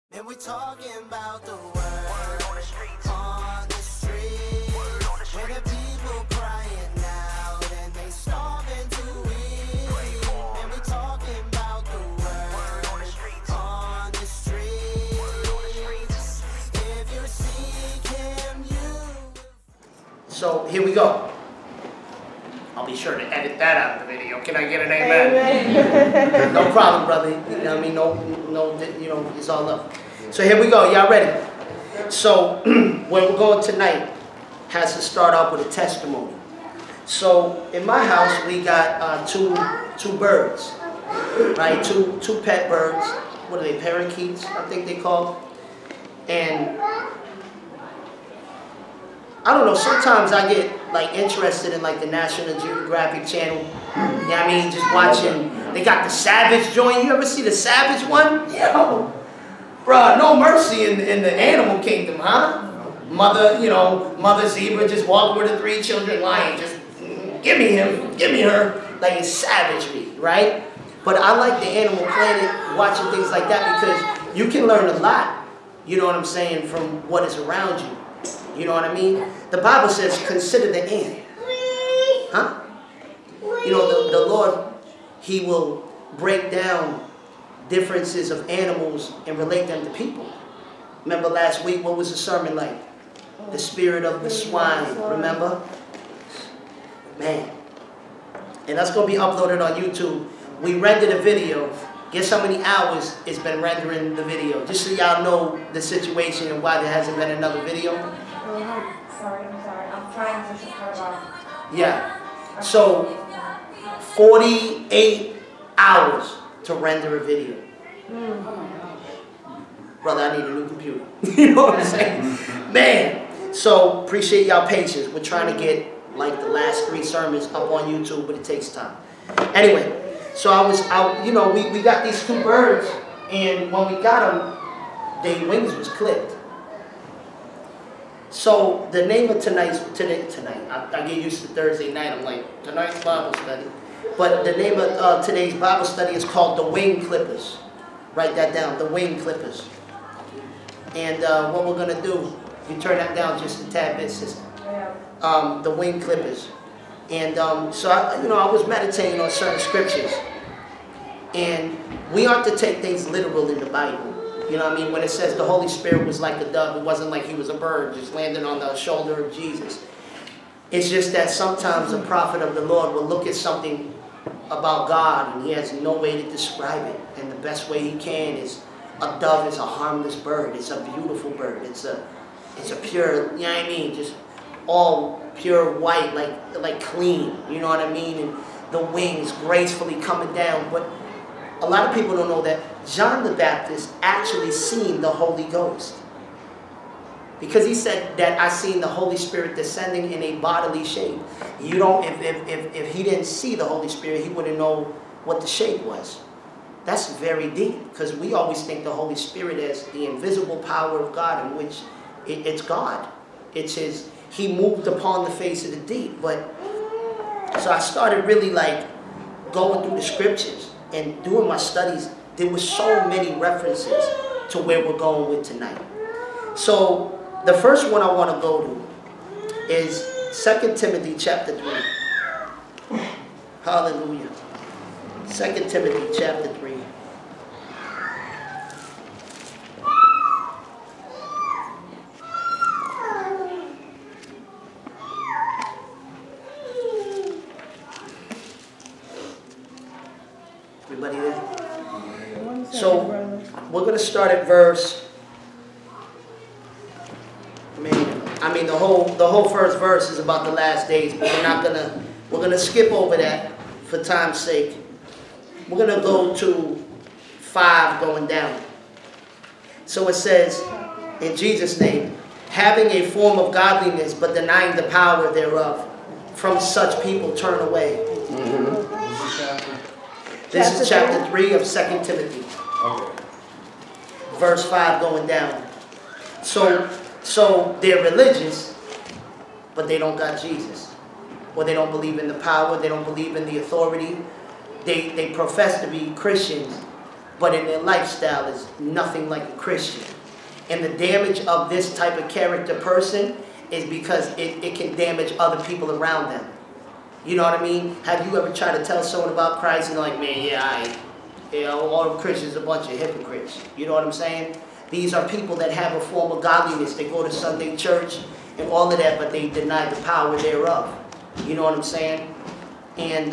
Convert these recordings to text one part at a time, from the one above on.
And we're talking about the word on the streets, where the people crying out and they starving to eat. And we're talking about the word on the streets. If you seek him, you. So here we go. I'll be sure to edit that out of the video. Can I get an amen? No problem, brother. You know what I mean? No, you know, it's all up. So here we go. Y'all ready? So where we're going tonight has to start off with a testimony. So in my house, we got two birds, right? Two pet birds. What are they? Parakeets, I think they call. And I don't know, sometimes I get like interested in like the National Geographic channel. You know what I mean? Just watching. They got the Savage joint. You ever see the Savage one? Yo, bruh, no mercy in the animal kingdom, huh? Mother zebra just walking with the 3 children lion. Just give me him, give me her. Like it's savagery, right? But I like the Animal Planet, watching things like that because you can learn a lot, you know what I'm saying, from what is around you. You know what I mean? The Bible says, consider the ant. Huh? You know, the Lord, he will break down differences of animals and relate them to people. Remember last week, what was the sermon like? The spirit of the swine, remember? Man. And that's going to be uploaded on YouTube. We rendered a video. Guess how many hours it's been rendering the video? Just so y'all know the situation and why there hasn't been another video. Sorry, I'm sorry. I'm trying to turn it off. Yeah. So, 48 hours to render a video. Brother, I need a new computer. You know what I'm saying? Man. So, appreciate y'all patience. We're trying to get like the last 3 sermons up on YouTube, but it takes time. Anyway, so I was out, you know, we got these 2 birds, and when we got them, their wings was clipped. So the name of tonight, I get used to Thursday night, I'm like, tonight's Bible study. But the name of today's Bible study is called The Wing Clippers. Write that down, The Wing Clippers. And what we're going to do, you turn that down just a tad bit, sister. The Wing Clippers. And so, I was meditating on certain scriptures. And we aren't to take things literal in the Bible. You know what I mean? When it says the Holy Spirit was like a dove, it wasn't like he was a bird just landing on the shoulder of Jesus. It's just that sometimes a prophet of the Lord will look at something about God and he has no way to describe it. And the best way he can is a dove is a harmless bird. It's a beautiful bird. It's a pure, you know what I mean? Just all pure white, like clean. You know what I mean? And the wings gracefully coming down. But a lot of people don't know that John the Baptist actually seen the Holy Ghost. Because he said that I seen the Holy Spirit descending in a bodily shape. You don't, if he didn't see the Holy Spirit, he wouldn't know what the shape was. That's very deep. Because we always think the Holy Spirit as the invisible power of God, in which it's God. It's his, he moved upon the face of the deep. But, so I started really like going through the scriptures. And doing my studies, there were so many references to where we're going with tonight. So the first one I want to go to is 2 Timothy chapter 3. Hallelujah. 2 Timothy chapter 3. Everybody there? So we're going to start at verse. I mean the whole first verse is about the last days, but we're gonna skip over that for time's sake. We're gonna go to 5 going down. So it says, in Jesus' name, having a form of godliness but denying the power thereof, from such people turn away. This is chapter 3 of 2 Timothy. Okay. Verse 5 going down. So they're religious, but they don't got Jesus. Or they don't believe in the power, they don't believe in the authority. They profess to be Christians, but in their lifestyle is nothing like a Christian. And the damage of this type of character person is because it can damage other people around them. You know what I mean? Have you ever tried to tell someone about Christ and they're like, man, yeah, all Christians are a bunch of hypocrites. You know what I'm saying? These are people that have a form of godliness. They go to Sunday church and all of that, but they deny the power thereof. You know what I'm saying? And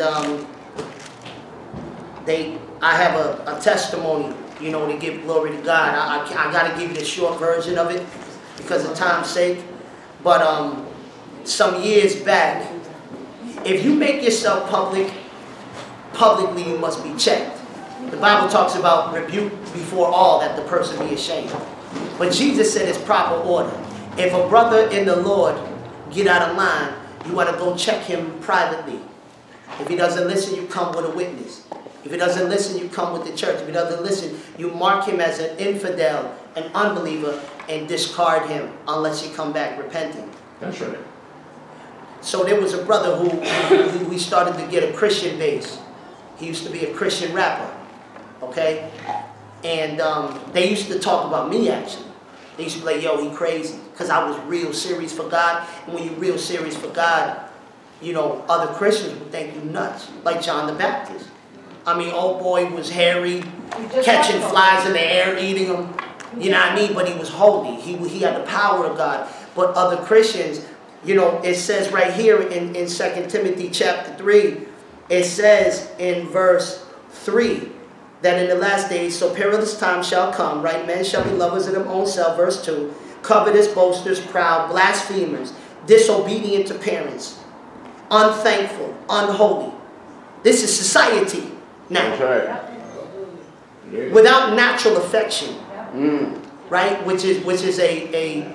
I have a testimony, you know, to give glory to God. I got to give you the short version of it because of time's sake. But some years back, if you make yourself publicly you must be checked. The Bible talks about rebuke before all, that the person be ashamed. But Jesus said it's proper order. If a brother in the Lord get out of line, you want to go check him privately. If he doesn't listen, you come with a witness. If he doesn't listen, you come with the church. If he doesn't listen, you mark him as an infidel, an unbeliever, and discard him unless you come back repenting. That's right. So there was a brother who we started to get a Christian base. He used to be a Christian rapper, okay? And they used to talk about me, actually. They used to be like, yo, he crazy. Because I was real serious for God. And when you're real serious for God, you know, other Christians would think you nuts. Like John the Baptist. I mean, old boy was hairy, catching flies in the air, eating them. You know what I mean? But he was holy. He had the power of God. But other Christians, you know, it says right here in 2 Timothy chapter 3, it says in verse 3, that in the last days, so perilous times shall come, right? Men shall be lovers of their own self, verse 2, covetous, boasters, proud, blasphemers, disobedient to parents, unthankful, unholy. This is society now. That's right. Yeah. Without natural affection, right? Which is a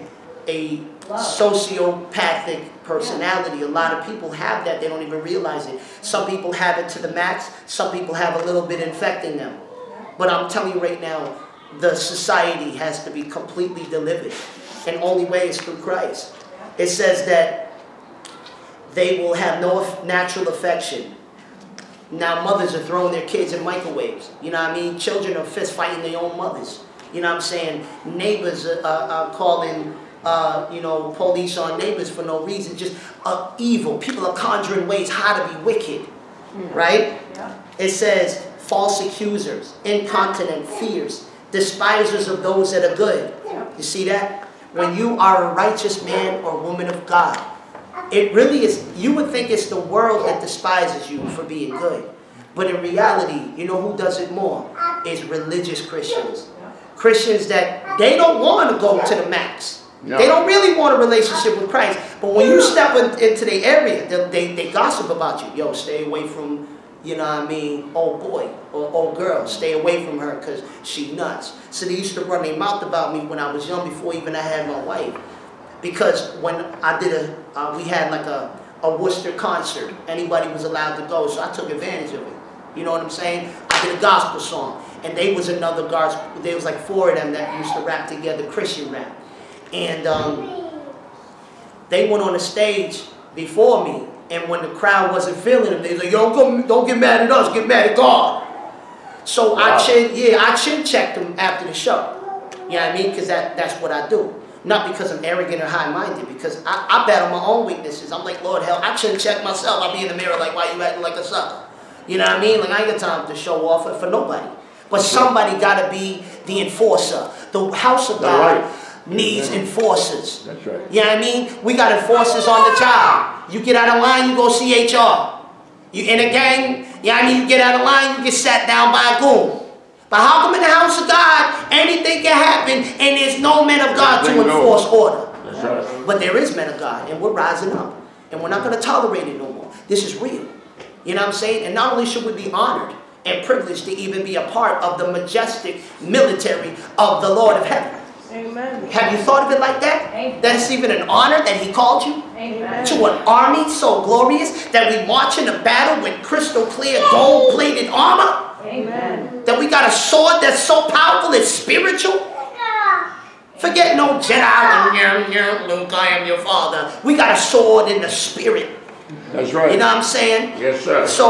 sociopathic personality. A lot of people have that. They don't even realize it. Some people have it to the max. Some people have a little bit infecting them. But I'm telling you right now, the society has to be completely delivered. And only way is through Christ. It says that they will have no natural affection. Now mothers are throwing their kids in microwaves. You know what I mean? Children are fist fighting their own mothers. You know what I'm saying? Neighbors are calling you know, police on neighbors for no reason. Just evil. People are conjuring ways how to be wicked. Right? Yeah. It says false accusers, incontinent, fierce, despisers of those that are good. You see that? When you are a righteous man or woman of God, it really is, you would think it's the world that despises you for being good. But in reality, you know who does it more? Is religious Christians. Christians that they don't want to go to the max. No. They don't really want a relationship with Christ. But when you step into the area, they gossip about you. Yo, stay away from, you know what I mean, old boy or old girl. Stay away from her because she nuts. So they used to run their mouth about me when I was young, before even I had my wife. Because when I did we had like a Worcester concert. Anybody was allowed to go, so I took advantage of it. You know what I'm saying? I did a gospel song. And they was another gospel. There was like 4 of them that used to rap together, Christian rap. And they went on the stage before me. And when the crowd wasn't feeling them, they was like, yo, don't get mad at us, get mad at God. So wow. I chin checked them after the show. You know what I mean? Because that's what I do. Not because I'm arrogant or high-minded, because I battle my own weaknesses. I'm like, Lord, hell, I chin check myself. I'll be in the mirror like, why you acting like a sucker? You know what I mean? Like, I ain't got time to show off for nobody. But somebody got to be the enforcer. The house of God needs enforcers. That's right. You know what I mean? We got enforcers on the job. You get out of line, you go see HR. You in a gang, you know what I mean? You get out of line, you get sat down by a goon. But how come in the house of God, anything can happen and there's no men of God to enforce order? That's right. But there is men of God, and we're rising up. And we're not going to tolerate it no more. This is real. You know what I'm saying? And not only should we be honored and privileged to even be a part of the majestic military of the Lord of heaven. Amen. Have you thought of it like that? Amen. That it's even an honor that he called you? Amen. To an army so glorious that we march into battle with crystal clear gold-plated armor? Amen. That we got a sword that's so powerful it's spiritual? Forget no Jedi, Luke, I am your father. We got a sword in the spirit. That's right. You know what I'm saying? Yes, sir. So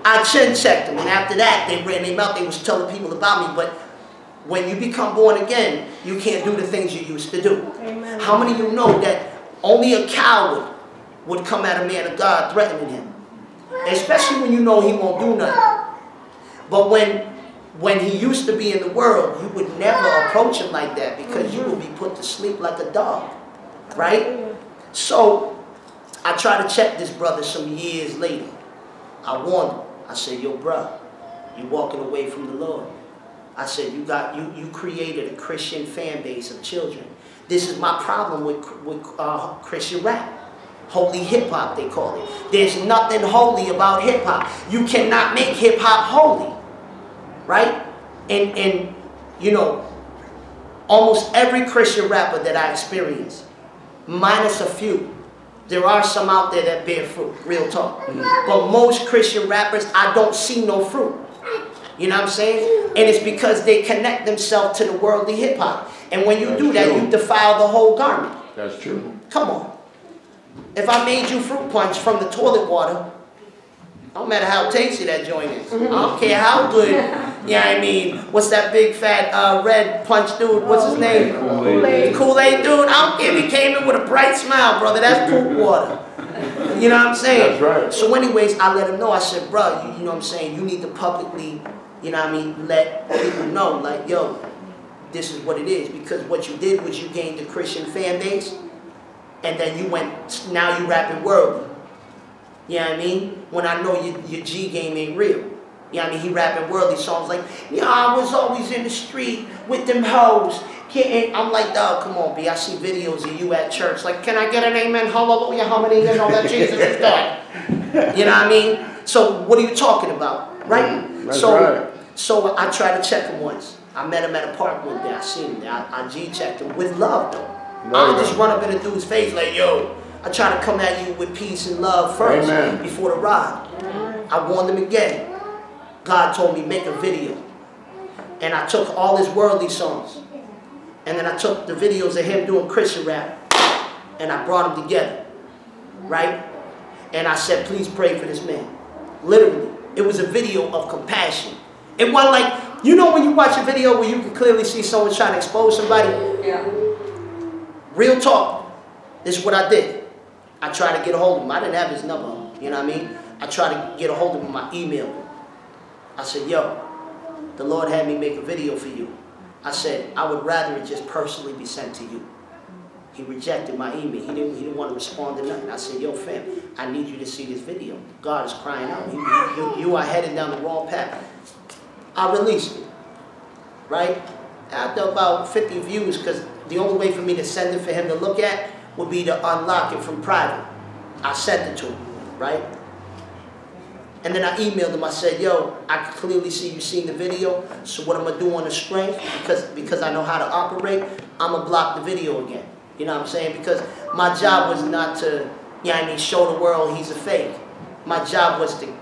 I chin checked them, and after that, they ran their mouth. They was telling people about me. But when you become born again, you can't do the things you used to do. Amen. How many of you know that only a coward would come at a man of God threatening him? Especially when you know he won't do nothing. But when he used to be in the world, you would never approach him like that because you would be put to sleep like a dog. Right? So, I tried to check this brother some years later. I warned him. I said, yo, bro, you walking away from the Lord. I said, you created a Christian fan base of children. This is my problem with Christian rap. Holy hip-hop, they call it. There's nothing holy about hip-hop. You cannot make hip-hop holy. Right? And you know, almost every Christian rapper that I experience, minus a few, there are some out there that bear fruit, real talk. But most Christian rappers, I don't see no fruit. You know what I'm saying? And it's because they connect themselves to the worldly hip-hop. And when you do that, you defile the whole garment. That's true. Come on. If I made you fruit punch from the toilet water, no matter how tasty that joint is. I don't care how good. Yeah, I mean, what's that big fat red punch dude? What's his name? Kool-Aid. Kool-Aid dude. I don't care if he came in with a bright smile, brother. That's poop water. You know what I'm saying? That's right. So anyways, I let him know. I said, bro, you know what I'm saying? You need to publicly, you know what I mean, let people know, like, yo, this is what it is. Because what you did was you gained a Christian fan base, and then you went, now you rapping worldly. You know what I mean? When I know your G game ain't real. You know what I mean? He rapping worldly songs like, yeah, I was always in the street with them hoes. I'm like, dog, come on, B. I see videos of you at church. Like, can I get an amen? Hallelujah, hallelujah, and all that Jesus is God. You know what I mean? So what are you talking about? Right? That's right. So I tried to check him once. I met him at a park one day. I seen him there. I G-checked him with love, though. I don't just run up in a dude's face like, yo, I try to come at you with peace and love first. Amen. Before the ride. I warned him again. God told me make a video. And I took all his worldly songs. And then I took the videos of him doing Christian rap. And I brought them together. Right? And I said, please pray for this man. Literally. It was a video of compassion. It wasn't like, you know when you watch a video where you can clearly see someone trying to expose somebody? Yeah. Real talk. This is what I did. I tried to get a hold of him. I didn't have his number. You know what I mean? I tried to get a hold of him. I emailed him. I said, yo, the Lord had me make a video for you. I said, I would rather it just personally be sent to you. He rejected my email. He didn't want to respond to nothing. I said, yo, fam, I need you to see this video. God is crying out. You are headed down the wrong path. I released it. Right? After about 50 views, because the only way for me to send it for him to look at would be to unlock it from private. I sent it to him, right? And then I emailed him. I said, yo, I can clearly see you seen the video. So what I'm going to do on the strength, because I know how to operate, I'm going to block the video again. You know what I'm saying? Because my job was not to, you know what I mean, show the world he's a fake. My job was to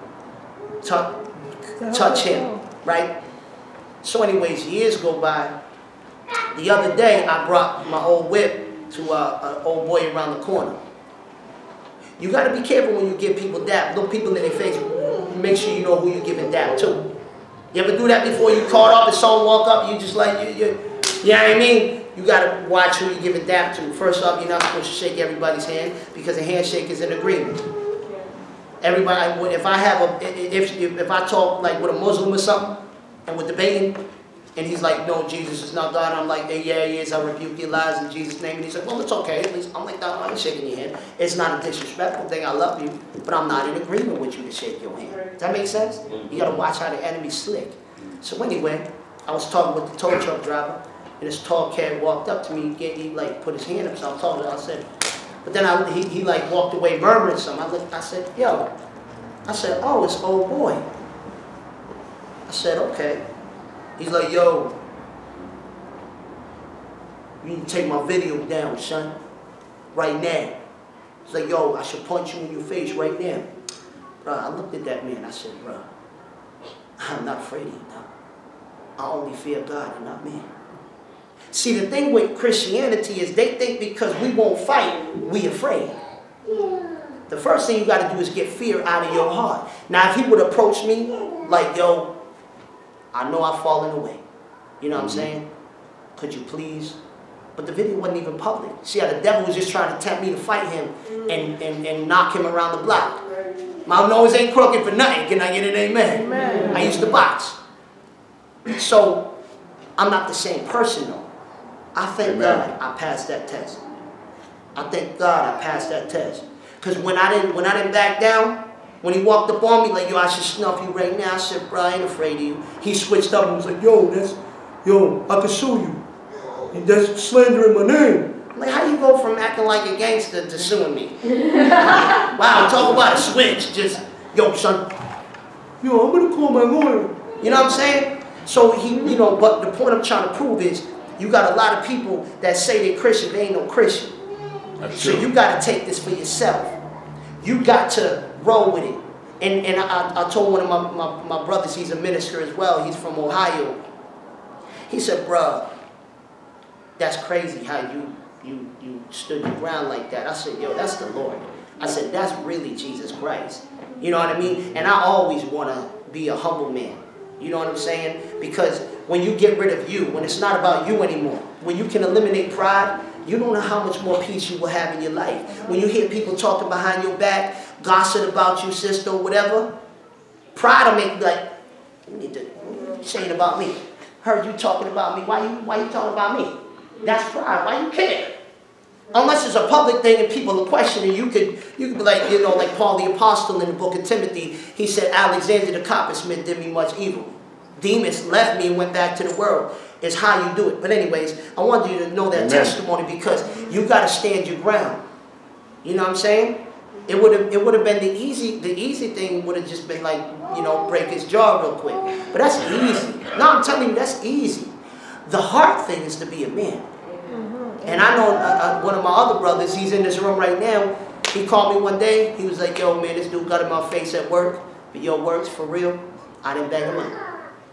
touch him, right? So anyways, years go by. The other day, I brought my old whip to an old boy around the corner. You got to be careful when you give people dap. Look people in their face. Make sure you know who you're giving dap to. You ever do that before? You caught up and someone walk up, you just like, you know what I mean? You got to watch who you're giving dap to. First off, you're not supposed to shake everybody's hand because a handshake is an agreement. Everybody, if I talk like with a Muslim or something and we're debating, and he's like, no, Jesus is not God. I'm like, hey, yeah, he is. I rebuke your lies in Jesus' name. And he's like, well, it's okay. At least I'm like, no, I ain't shaking your hand. It's not a disrespectful thing. I love you, but I'm not in agreement with you to shake your hand. Does that make sense? You got to watch how the enemy's slick. So anyway, I was talking with the tow truck driver, and this tall cat walked up to me. He like put his hand up, so I was talking to him. I said, but then he like walked away murmuring something. I said, yo. I said, oh, it's old boy. I said, okay. He's like, yo, you need to take my video down, son, right now. He's like, yo, I should punch you in your face right now. Bro, I looked at that man, I said, bro, I'm not afraid of you, no. I only fear God and not man. See, the thing with Christianity is they think because we won't fight, we afraid. the first thing you got to do is get fear out of your heart. Now, if he would approach me like, yo, I know I've fallen away. You know what I'm saying? Could you please? But the video wasn't even public. See how the devil was just trying to tempt me to fight him and knock him around the block. My nose ain't crooked for nothing. Can I get an amen? Amen. I used to box. So, I'm not the same person though. I thank God I passed that test. I thank God I passed that test. Because when I didn't back down, when he walked up on me like, yo, I should snuff you right now, I said, bro, I ain't afraid of you. He switched up and was like, yo, I can sue you. That's slandering my name. I'm like, how you go from acting like a gangster to suing me? Wow, talk about a switch. Just, yo, son, yo, I'm going to call my lawyer. You know what I'm saying? So, but the point I'm trying to prove is, you got a lot of people that say they're Christian, they ain't no Christian. So you got to take this for yourself. You got to roll with it. And I told one of my brothers, he's a minister as well, he's from Ohio. He said, bro, that's crazy how you stood your ground like that. I said, yo, that's the Lord. I said, that's really Jesus Christ. You know what I mean? And I always want to be a humble man. You know what I'm saying? Because when you get rid of you, when it's not about you anymore, when you can eliminate pride, you don't know how much more peace you will have in your life. When you hear people talking behind your back, gossip about you, sister, or whatever, pride will make you like, you need to say it about me. Heard you talking about me. Why you talking about me? That's pride. Why you care? Unless it's a public thing and people are questioning, you could be like, like Paul the Apostle in the book of Timothy. He said, Alexander the coppersmith did me much evil. Demons left me and went back to the world. It's how you do it. But anyways, I want you to know that testimony because you got to stand your ground. You know what I'm saying? It would have been the easy thing would have just been like, break his jaw real quick. But that's easy. No, I'm telling you, that's easy. The hard thing is to be a man. And I know one of my other brothers, he's in this room right now. He called me one day. He was like, yo, man, this dude got in my face at work. But your work's for real. I didn't bang him up.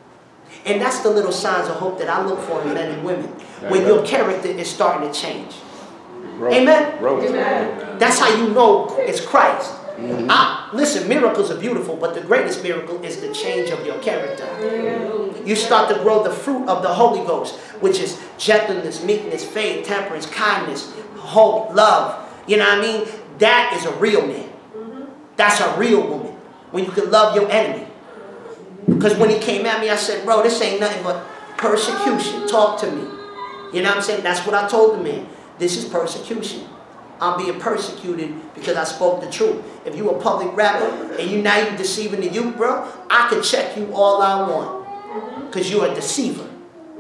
And that's the little signs of hope that I look for in men and women. When your character is starting to change. Amen? Amen. That's how you know it's Christ. Listen, miracles are beautiful, but the greatest miracle is the change of your character. You start to grow the fruit of the Holy Ghost, which is gentleness, meekness, faith, temperance, kindness, hope, love. You know what I mean? That is a real man. That's a real woman. When you can love your enemy. Because when he came at me, I said, bro, this ain't nothing but persecution. Talk to me. You know what I'm saying? That's what I told the man. This is persecution. I'm being persecuted because I spoke the truth. If you a public rapper and now you're deceiving the youth, bro, I can check you all I want. Because you're a deceiver.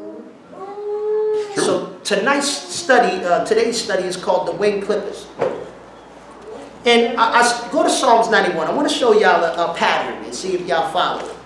True. So today's study is called The Wing Clippers. And I go to Psalms 91. I want to show y'all a pattern and see if y'all follow it.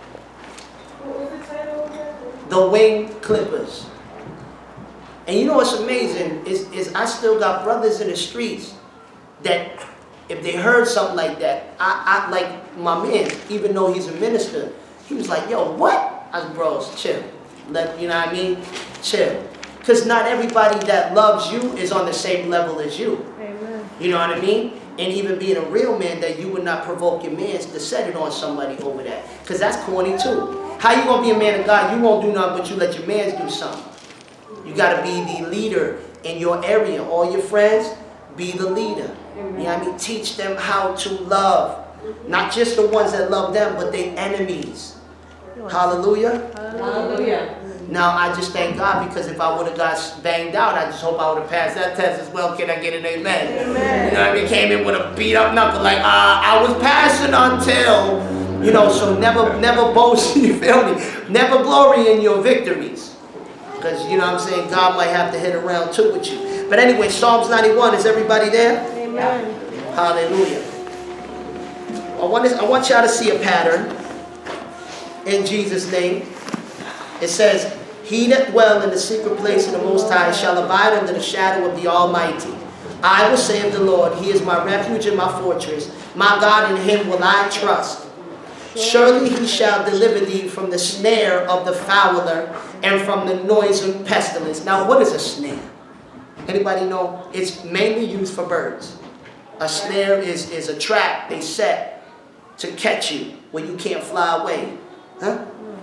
The Wing Clippers. And you know what's amazing is I still got brothers in the streets that if they heard something like that, I like my man, even though he's a minister, he was like, yo, what? I was, bros, chill. You know what I mean? Chill. Because not everybody that loves you is on the same level as you. Amen. You know what I mean? And even being a real man, that you would not provoke your mans to set it on somebody over that. Because that's corny too. How you going to be a man of God? You won't do nothing but you let your mans do something. You got to be the leader in your area. All your friends, be the leader. You know what I mean? Teach them how to love. Not just the ones that love them, but their enemies. Hallelujah. Hallelujah. Now, I just thank God because if I would have got banged out, I just hope I would have passed that test as well. Can I get an amen? Amen. You know what I mean? Came in with a beat up knuckle like, I was passing until, so never boast, you feel me? Never glory in your victories. Because, you know what I'm saying, God might have to hit around too with you. But anyway, Psalms 91, is everybody there? Amen. Hallelujah. I want y'all to see a pattern in Jesus' name. It says, he that dwell in the secret place of the Most High shall abide under the shadow of the Almighty. I will say of the Lord, he is my refuge and my fortress. My God, in him will I trust. Surely he shall deliver thee from the snare of the fowler and from the noisome pestilence. Now, what is a snare? Anybody know? It's mainly used for birds. A snare is a trap they set to catch you when you can't fly away. Huh?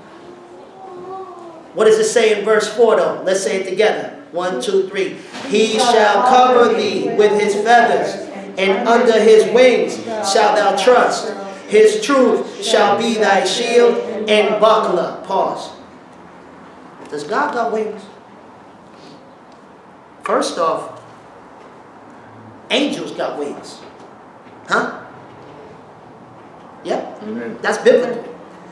What does it say in verse 4 though? Let's say it together. 1, 2, 3. He shall cover thee with his feathers, and under his wings shalt thou trust. His truth shall be thy shield and buckler. Pause. Does God got wings? First off, angels got wings. Huh? Yep. Amen. That's biblical.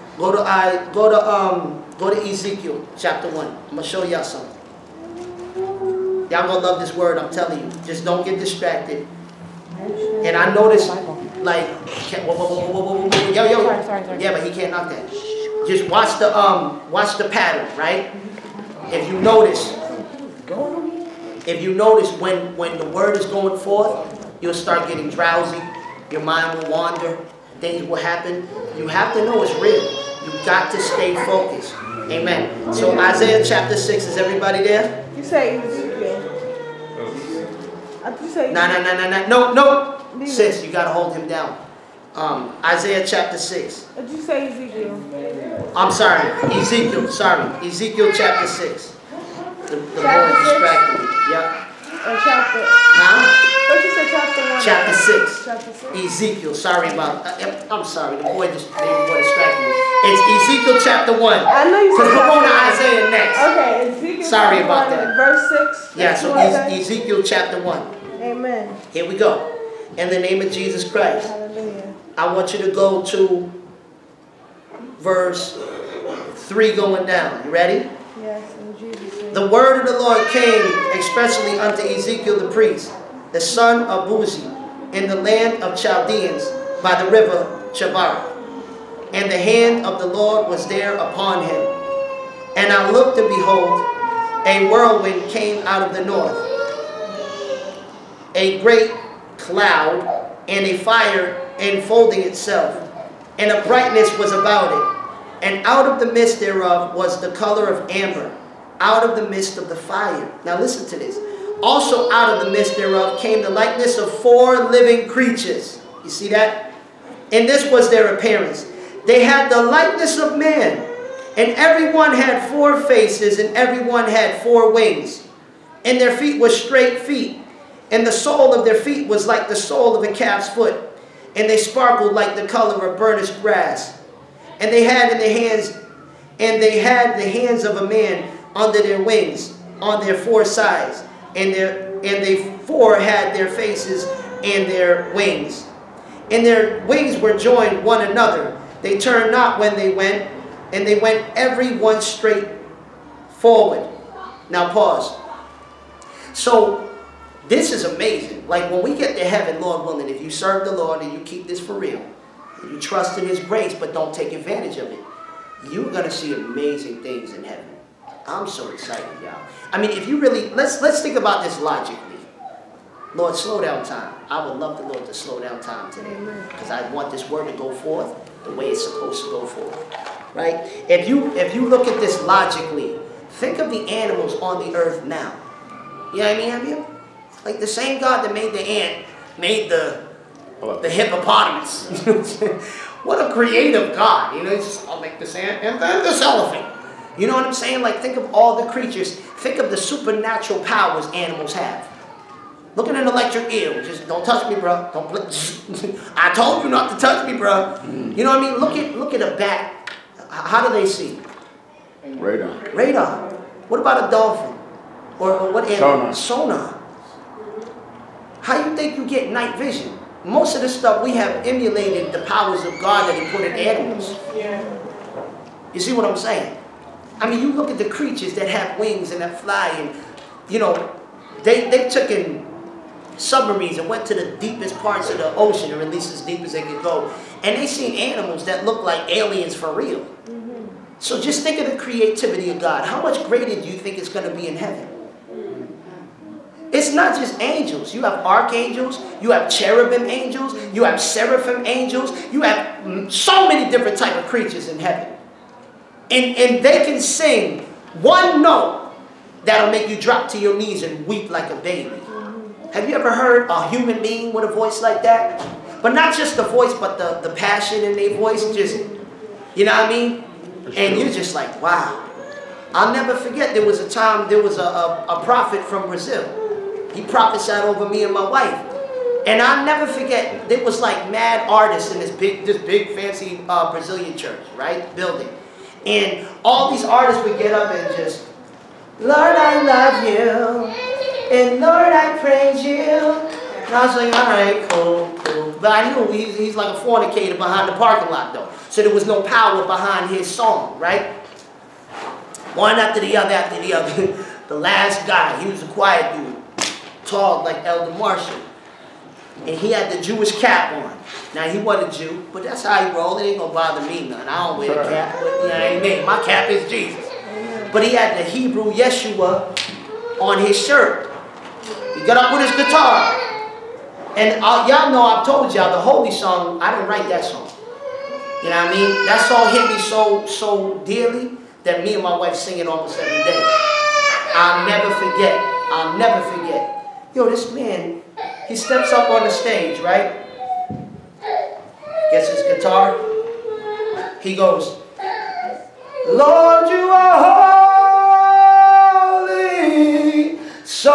Go to Ezekiel chapter 1. I'm gonna show y'all something. Y'all gonna love this word, I'm telling you. Just don't get distracted. And I noticed, like, yo, Sorry. yeah, but he can't knock that. Just watch the pattern, right? If you notice when the word is going forth, you'll start getting drowsy. Your mind will wander. Things will happen. You have to know it's real. You got to stay focused. Amen. So Isaiah chapter 6, is everybody there? You say Ezekiel. You say No. Sis, you got to hold him down. Isaiah chapter 6. Did you say Ezekiel? I'm sorry. Ezekiel. Sorry. Ezekiel chapter 6. The boy Chapter distracted me. Yep. Or chapter? Huh? What you say, chapter 1? Chapter 6. Chapter 6. Ezekiel. Sorry about I'm sorry. The boy distracted me. It's Ezekiel chapter 1. I know you said Because we're going to chapter Isaiah next. Okay, Ezekiel Sorry chapter about 1, that. Verse 6. Yeah, so Ezekiel chapter 1. Amen. Here we go. In the name of Jesus Christ. Hallelujah. I want you to go to verse 3 going down. You ready? Yes, in Jesus' name. The word of the Lord came expressly unto Ezekiel the priest, the son of Buzi, in the land of Chaldeans by the river Chebar. And the hand of the Lord was there upon him. And I looked, and behold, a whirlwind came out of the north, a great cloud, and a fire enfolding itself, and a brightness was about it. And out of the midst thereof was the color of amber, out of the midst of the fire. Now listen to this. Also out of the midst thereof came the likeness of 4 living creatures. You see that? And this was their appearance. They had the likeness of man, and every one had 4 faces, and every one had 4 wings. And their feet were straight feet, and the sole of their feet was like the sole of a calf's foot, and they sparkled like the color of burnished brass. And they had in their hands, and they had the hands of a man under their wings, on their 4 sides, and they 4 had their faces and their wings. And their wings were joined one another. They turned not when they went, and they went every one straight forward. Now pause. So this is amazing. Like when we get to heaven, Lord willing, if you serve the Lord and you keep this for real, and you trust in His grace but don't take advantage of it, you're going to see amazing things in heaven. I'm so excited, y'all. I mean, if you really, let's think about this logically. Lord, slow down time. I would love the Lord to slow down time today, because I want this word to go forth the way it's supposed to go forth. Right? If you look at this logically, think of the animals on the earth now. You know what I mean, have you? Like the same God that made the ant made the hippopotamus. What a creative God. You know, it's just, I'll make this ant and then this elephant. You know what I'm saying? Like, think of all the creatures. Think of the supernatural powers animals have. Look at an electric eel. Just don't touch me, bro. Don't. I told you not to touch me, bro. You know what I mean? Look at a bat. How do they see? Radar. Radar. What about a dolphin? Or what animal? Sonar. How do you think you get night vision? Most of the stuff we have emulated the powers of God that He put in animals. You see what I'm saying? I mean, you look at the creatures that have wings and that fly, and you know, they took in submarines and went to the deepest parts of the ocean, or at least as deep as they could go, and they seen animals that look like aliens for real. So just think of the creativity of God. How much greater do you think it's going to be in heaven? It's not just angels. You have archangels, you have cherubim angels, you have seraphim angels, you have so many different type of creatures in heaven. And they can sing one note that'll make you drop to your knees and weep like a baby. Have you ever heard a human being with a voice like that? But not just the voice, but the passion in their voice. Just, you know what I mean? And you're just like, wow. I'll never forget, there was a time, there was a prophet from Brazil. He prophesied over me and my wife. And I'll never forget, there was like mad artists in this big fancy Brazilian church, right? Building. And all these artists would get up and just, Lord, I love you. And Lord, I praise you. And I was like, all right, cool. But I knew he's like a fornicator behind the parking lot, though. So there was no power behind his song, right? One after the other, The last guy, he was a quiet dude, tall like Elder Marshall. And he had the Jewish cap on. Now, he wasn't a Jew, but that's how he rolled. It ain't gonna bother me none. I don't wear a cap, but you know what I mean? My cap is Jesus. But he had the Hebrew Yeshua on his shirt. He got up with his guitar. And y'all know I've told y'all the Holy Song, I didn't write that song. You know what I mean? That song hit me so dearly that me and my wife sing it almost every day. I'll never forget. I'll never forget. Yo, this man, he steps up on the stage, right? Gets his guitar. He goes, Lord, you are holy, so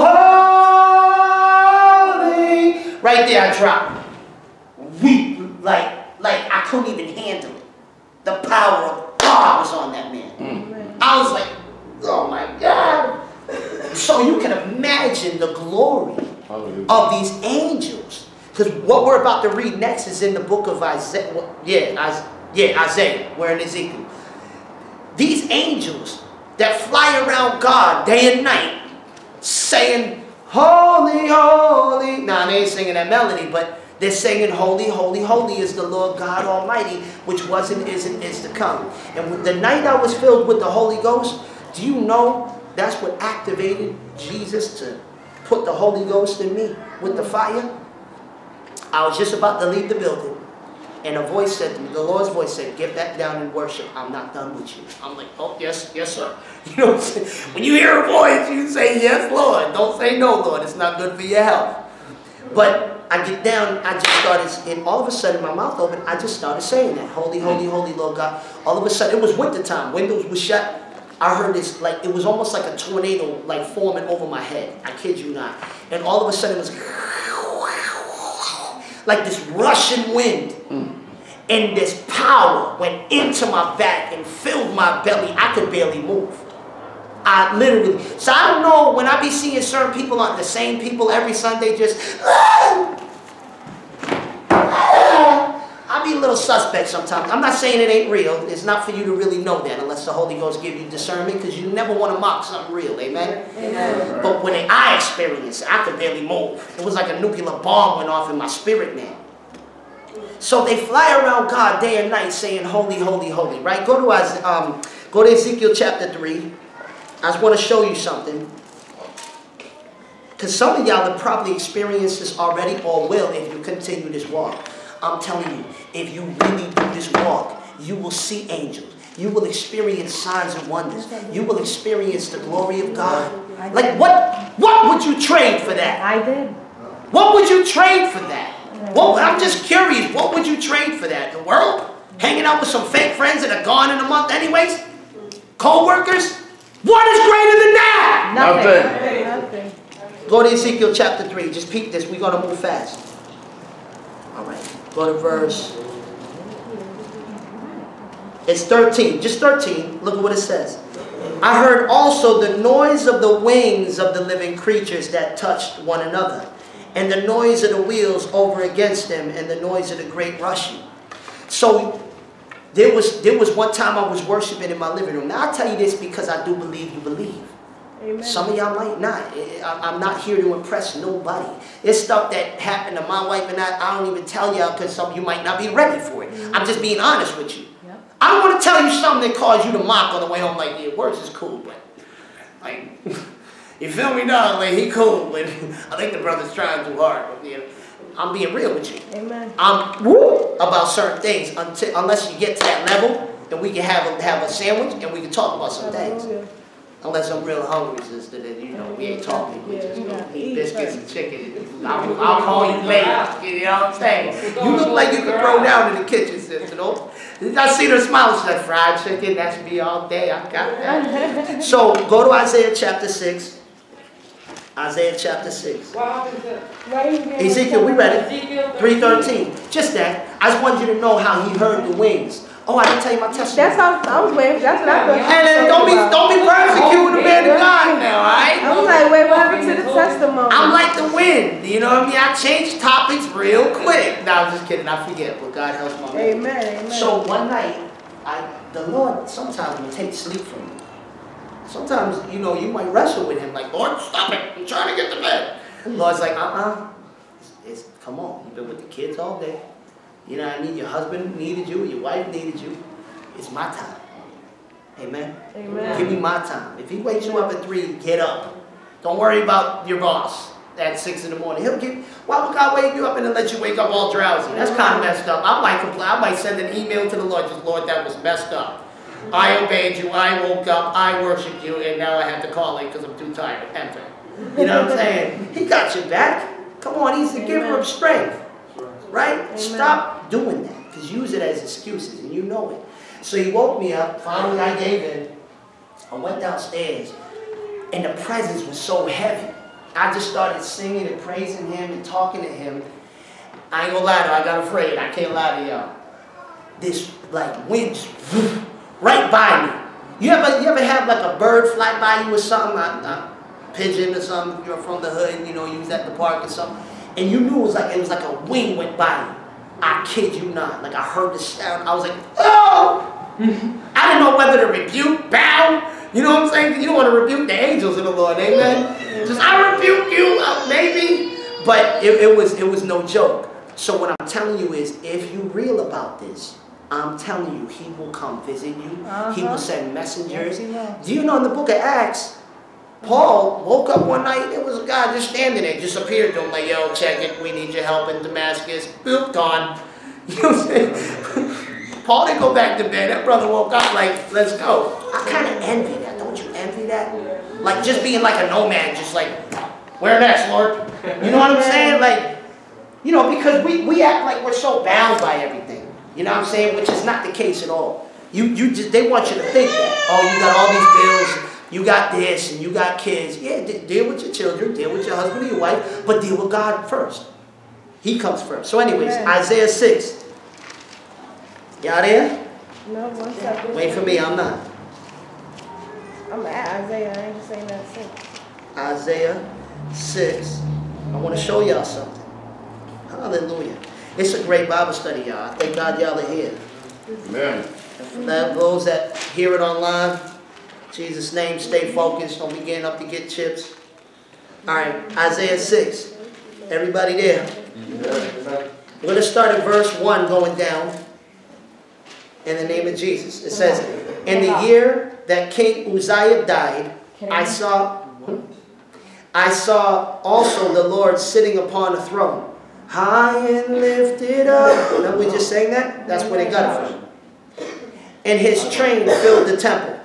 holy. Right there, I dropped. Weep, like I couldn't even handle it. The power of God was on that man. I was like, oh my God. So you can imagine the glory of these angels. Because what we're about to read next is in the book of Isaiah. Isaiah. We're in Ezekiel. These angels that fly around God day and night saying, holy, holy. Now, they ain't singing that melody, but they're singing, holy, holy, holy is the Lord God Almighty, which was and is to come. And the night I was filled with the Holy Ghost, do you know that's what activated Jesus to put the Holy Ghost in me with the fire? I was just about to leave the building, and a voice said to me, the Lord's voice said, get back down and worship. I'm not done with you. I'm like, oh, yes, sir. You know what I'm saying? When you hear a voice, you say, yes, Lord. Don't say no, Lord. It's not good for your health. But I get down, I just started, and all of a sudden, my mouth opened, I just started saying that, holy, holy, holy, Lord God. All of a sudden, it was winter time. Windows were shut. I heard this, like, it was almost like a tornado, like, forming over my head. I kid you not. And all of a sudden, it was like this rushing wind. And this power went into my back and filled my belly. I could barely move. I literally, so I don't know, when I be seeing certain people, on the same people every Sunday, just, I be a little suspect sometimes. I'm not saying it ain't real. It's not for you to really know that unless the Holy Ghost give you discernment, because you never want to mock something real, amen? Amen. But when I experienced it, I could barely move. It was like a nuclear bomb went off in my spirit, man. So they fly around God day and night saying, holy, holy, holy, right? Go to Ezekiel chapter 3. I just want to show you something. Because some of y'all have probably experienced this already or will if you continue this walk. I'm telling you, if you really do this walk, you will see angels. You will experience signs and wonders. You will experience the glory of God. Like, what would you trade for that? I did. What would you trade for that? Well, I'm just curious. What would you trade for that? The world? Hanging out with some fake friends that are gone in a month anyways? Co-workers? What is greater than that? Nothing. Go to Ezekiel chapter 3. Just peep this. We're going to move fast. All right. Go to verse. It's 13. Just 13. Look at what it says. I heard also the noise of the wings of the living creatures that touched one another, and the noise of the wheels over against them, and the noise of the great rushing. So there was one time I was worshiping in my living room. Now I tell you this because I do believe you believe. Amen. Some of y'all might not. I'm not here to impress nobody. It's stuff that happened to my wife and I don't even tell y'all because some of you might not be ready for it. I'm just being honest with you. Yep. I don't want to tell you something that caused you to mock on the way home. Like, yeah, words is cool, but like, you feel me, dog? Like, he cool, but I think the brother's trying too hard. But, you know, I'm being real with you. Amen. I'm about certain things unless you get to that level, and we can have a sandwich and we can talk about some things. Unless I'm real hungry, sister, then you know we ain't talking. We just Yeah, eat eat biscuits first. and chicken. I'll call you later. You know what I'm saying? You look like you could throw down in the kitchen, sister. Though. I see her smile. She's like, fried chicken. That's me all day. I got that. So go to Isaiah chapter 6. Isaiah chapter 6. Ezekiel, we read it. 3:13. Just that. I just wanted you to know how he heard the wings. Oh, I didn't tell you my testimony. That's how I was waiting. That's what I thought. And then don't be persecuting the man of God now, alright? I was like, wait, what happened to the testimony? I'm like the wind, you know what I mean? I change topics real quick. No, I'm just kidding, I forget, but God helps my man. Amen. So one night, the Lord sometimes will take sleep from me. Sometimes, you know, you might wrestle with him like, Lord, stop it, I'm trying to get to bed. Lord's like, come on, you've been with the kids all day. You know what I mean? Your husband needed you, your wife needed you. It's my time. Amen? Amen. Give me my time. If he wakes you up at 3, get up. Don't worry about your boss at 6 in the morning. Why would God wake you up and then let you wake up all drowsy? That's kind of messed up. I might send an email to the Lord, just, Lord, that was messed up. I obeyed you, I woke up, I worshiped you, and now I have to call it because I'm too tired. Enter. You know what I'm saying? He got your back. Come on, he's the giver of strength. Right? Amen. Stop doing that. Because use it as excuses, and you know it. So he woke me up. Finally, I gave in. I went downstairs, and the presence was so heavy. I just started singing and praising him and talking to him. I ain't gonna lie to you, I got afraid. I can't lie to y'all. This, like, wind just right by me. You ever have, like, a bird fly by you or something? A pigeon or something, you're from the hood, you know, you was at the park or something. And you knew it was like a wing went by you. I kid you not. Like I heard the sound. I was like, oh! I didn't know whether to rebuke, bow. You know what I'm saying? You don't want to rebuke the angels of the Lord, amen? Just I rebuke you, maybe. But it was no joke. So what I'm telling you is, if you're real about this, I'm telling you, he will come visit you. He will send messengers. Yes, Do you know in the book of Acts, Paul woke up one night, there was a guy just standing there, just appeared to him like, yo, check it, we need your help in Damascus. Boop, gone. You know what I'm saying? Paul didn't go back to bed. That brother woke up like, let's go. I kind of envy that. Don't you envy that? Like just being like a nomad, just like, where next, Lord? You know what I'm saying? Like, you know, because we act like we're so bound by everything. You know what I'm saying? Which is not the case at all. They want you to think that. Oh, you got all these bills. You got this and you got kids. Yeah, deal with your children, deal with your husband and your wife, but deal with God first. He comes first. So anyways, Isaiah 6. Y'all there? No, 1 second. Wait for me, I'm not. I'm at Isaiah. I ain't just saying that 6. Isaiah 6. I want to show y'all something. Hallelujah. It's a great Bible study, y'all. I thank God y'all are here. Amen. And for those that hear it online, in Jesus' name, stay focused. Don't be getting up to get chips. All right, Isaiah 6. Everybody there? We're going to start at verse 1 going down. In the name of Jesus. It says, in the year that King Uzziah died, I saw also the Lord sitting upon a throne, high and lifted up. Remember we just sang that? That's where they got it from. And his train filled the temple.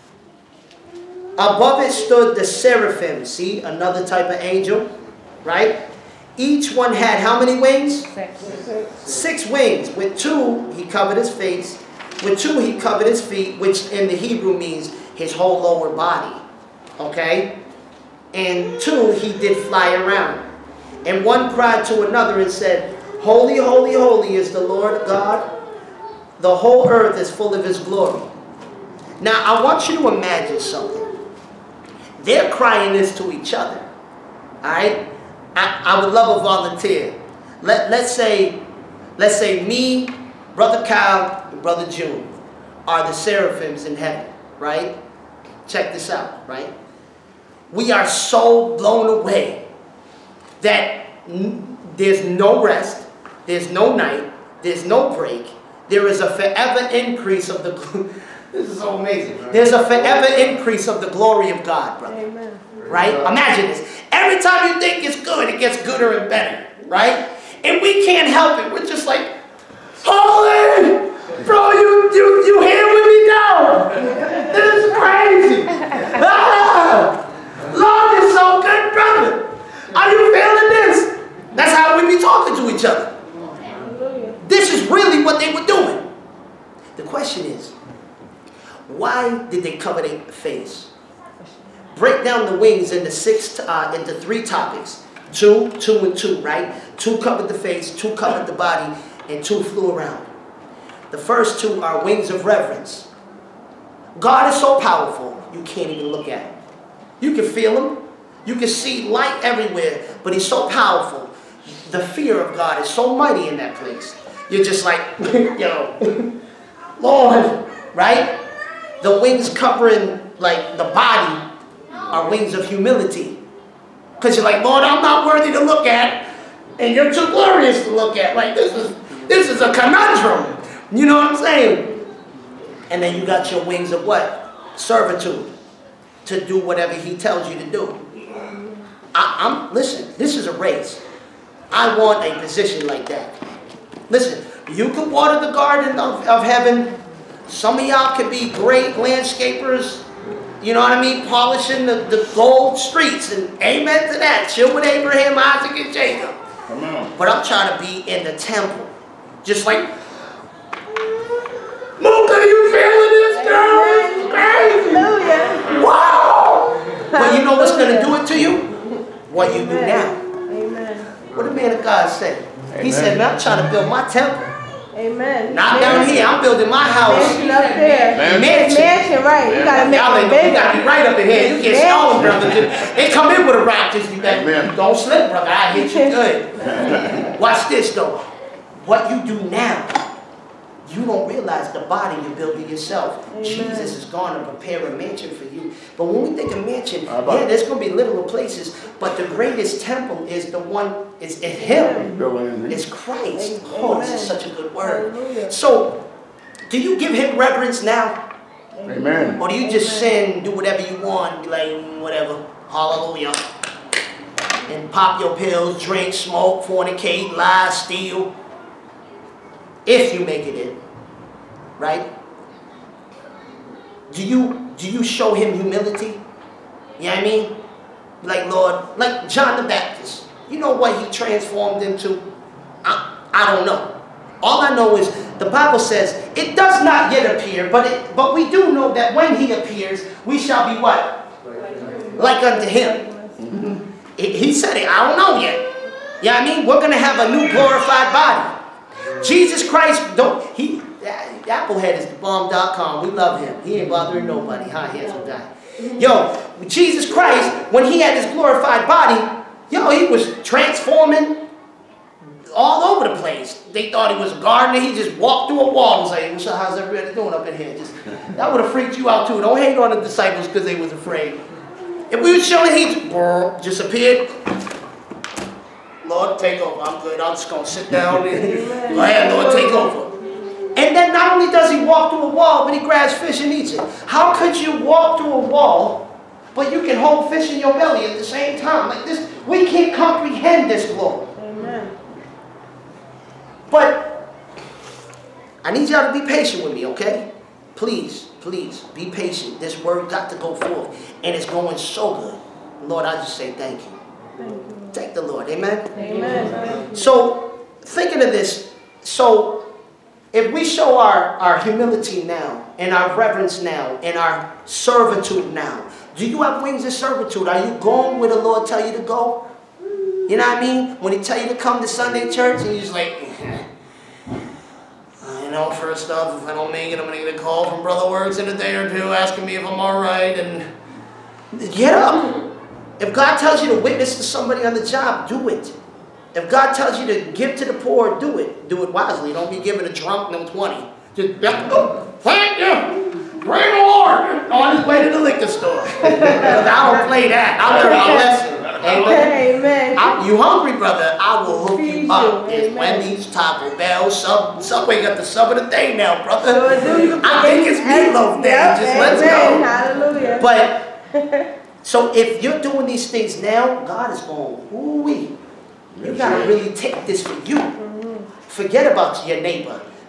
Above it stood the seraphim. See, another type of angel, right? Each one had how many wings? 6 wings. With 2, he covered his face. With 2, he covered his feet, which in the Hebrew means his whole lower body. Okay? And 2, he did fly around. And one cried to another and said, holy, holy, holy is the Lord God. The whole earth is full of his glory. Now, I want you to imagine something. They're crying this to each other. All right? I would love a volunteer. Let's say me, Brother Kyle, and Brother June are the seraphims in heaven, right? Check this out, right? We are so blown away that there's no rest, there's no night, there's no break. There is a forever increase of the this is so amazing. There's a forever increase of the glory of God, brother. Amen. Right? Imagine this. Every time you think it's good, it gets gooder and better. Right? And we can't help it. We're just like, holy! Bro, you here with me now? Lord, this is crazy. Ah, Lord is so good, brother. Are you feeling this? That's how we be talking to each other. This is really what they were doing. The question is, why did they cover their face? Break down the wings into three topics. Two, and two, right? Two covered the face, two covered the body, and two flew around. The first two are wings of reverence. God is so powerful, you can't even look at him. You can feel him. You can see light everywhere, but he's so powerful. The fear of God is so mighty in that place. You're just like, yo, Lord, right? The wings covering like the body are wings of humility. Because you're like, Lord, I'm not worthy to look at, and you're too glorious to look at. Like, this is a conundrum. You know what I'm saying? And then you got your wings of what? Servitude. To do whatever he tells you to do. Listen, this is a race. I want a position like that. Listen, you can water the garden of heaven. Some of y'all could be great landscapers. You know what I mean? Polishing the gold streets. And amen to that. Chill with Abraham, Isaac, and Jacob. Come on. But I'm trying to be in the temple. Just like, Mooka, you feeling this, girl? It's crazy. Hallelujah. Wow. But you know what's going to do it to you? What you do now. Amen. What did the man of God say? Amen. He said, man, I'm trying to build my temple. Amen. Not down here. I'm building my house. Mansion up there. Mansion. Right. You gotta make Y'all it ain't bigger. you gotta be right up in here. You get stoned, brother. They come in with a rock. Just you Amen. don't slip, brother. I hit you good. Watch this though. What you do now, you don't realize the body you're building yourself. Amen. Jesus is going to prepare a mansion for you. But when we think of mansion, How about yeah, there's going to be literal places. But the greatest temple is the one, it's Him. It's Christ. Oh, this is such a good word. Hallelujah. So, do you give Him reverence now? Amen. Or do you just sin, do whatever you want, be like, whatever, hallelujah. And pop your pills, drink, smoke, fornicate, lie, steal. If you make it in, right? Do you show him humility? You know what I mean? Like Lord, like John the Baptist. You know what he transformed into? I don't know. All I know is the Bible says it does not yet appear, but we do know that when he appears, we shall be what? Like unto him. He said it. I don't know yet. You know what I mean? We're gonna have a new glorified body. Jesus Christ, Applehead is the bomb.com. We love him. He ain't bothering nobody. Hi, handsome guy. Yo, Jesus Christ, when he had his glorified body, yo, he was transforming all over the place. They thought he was a gardener. He just walked through a wall and was like, so how's everybody doing up in here? That would have freaked you out too. Don't hate on the disciples because they was afraid. If we were chilling, he just appeared. Lord, take over. I'm good. I'm just going to sit down and go ahead, Lord, take over. And then not only does he walk through a wall, but he grabs fish and eats it. How could you walk through a wall, but you can hold fish in your belly at the same time? Like this, we can't comprehend this glory. Amen. But I need y'all to be patient with me, okay? Please, please, be patient. This word got to go forth, and it's going so good. Lord, I just say thank you. Thank you. Thank the Lord. Amen? Amen. So, thinking of this, so if we show our humility now, and our reverence now, and our servitude now, do you have wings of servitude? Are you going where the Lord tell you to go? You know what I mean? When he tell you to come to Sunday church, and you're just like, you know, first off, if I don't make it, I'm going to get a call from Brother Works in a day or two asking me if I'm all right, and get up. If God tells you to witness to somebody on the job, do it. If God tells you to give to the poor, do it. Do it wisely. Don't be giving a drunk no 20. Just, oh, thank you. Praise the Lord. On his way to the liquor store. I don't play that. I learn my lesson. Amen. Amen. You hungry, brother? I will hook Feed you up. you. It's Amen. Wendy's, Taco Bell, Subway got the sub of the day now, brother. Sure do. I think it's meatloaf day. Yep. Just let's Amen. go. Hallelujah. But so if you're doing these things now, God is going, ooh-wee. You got to really take this for you. Forget about your neighbor.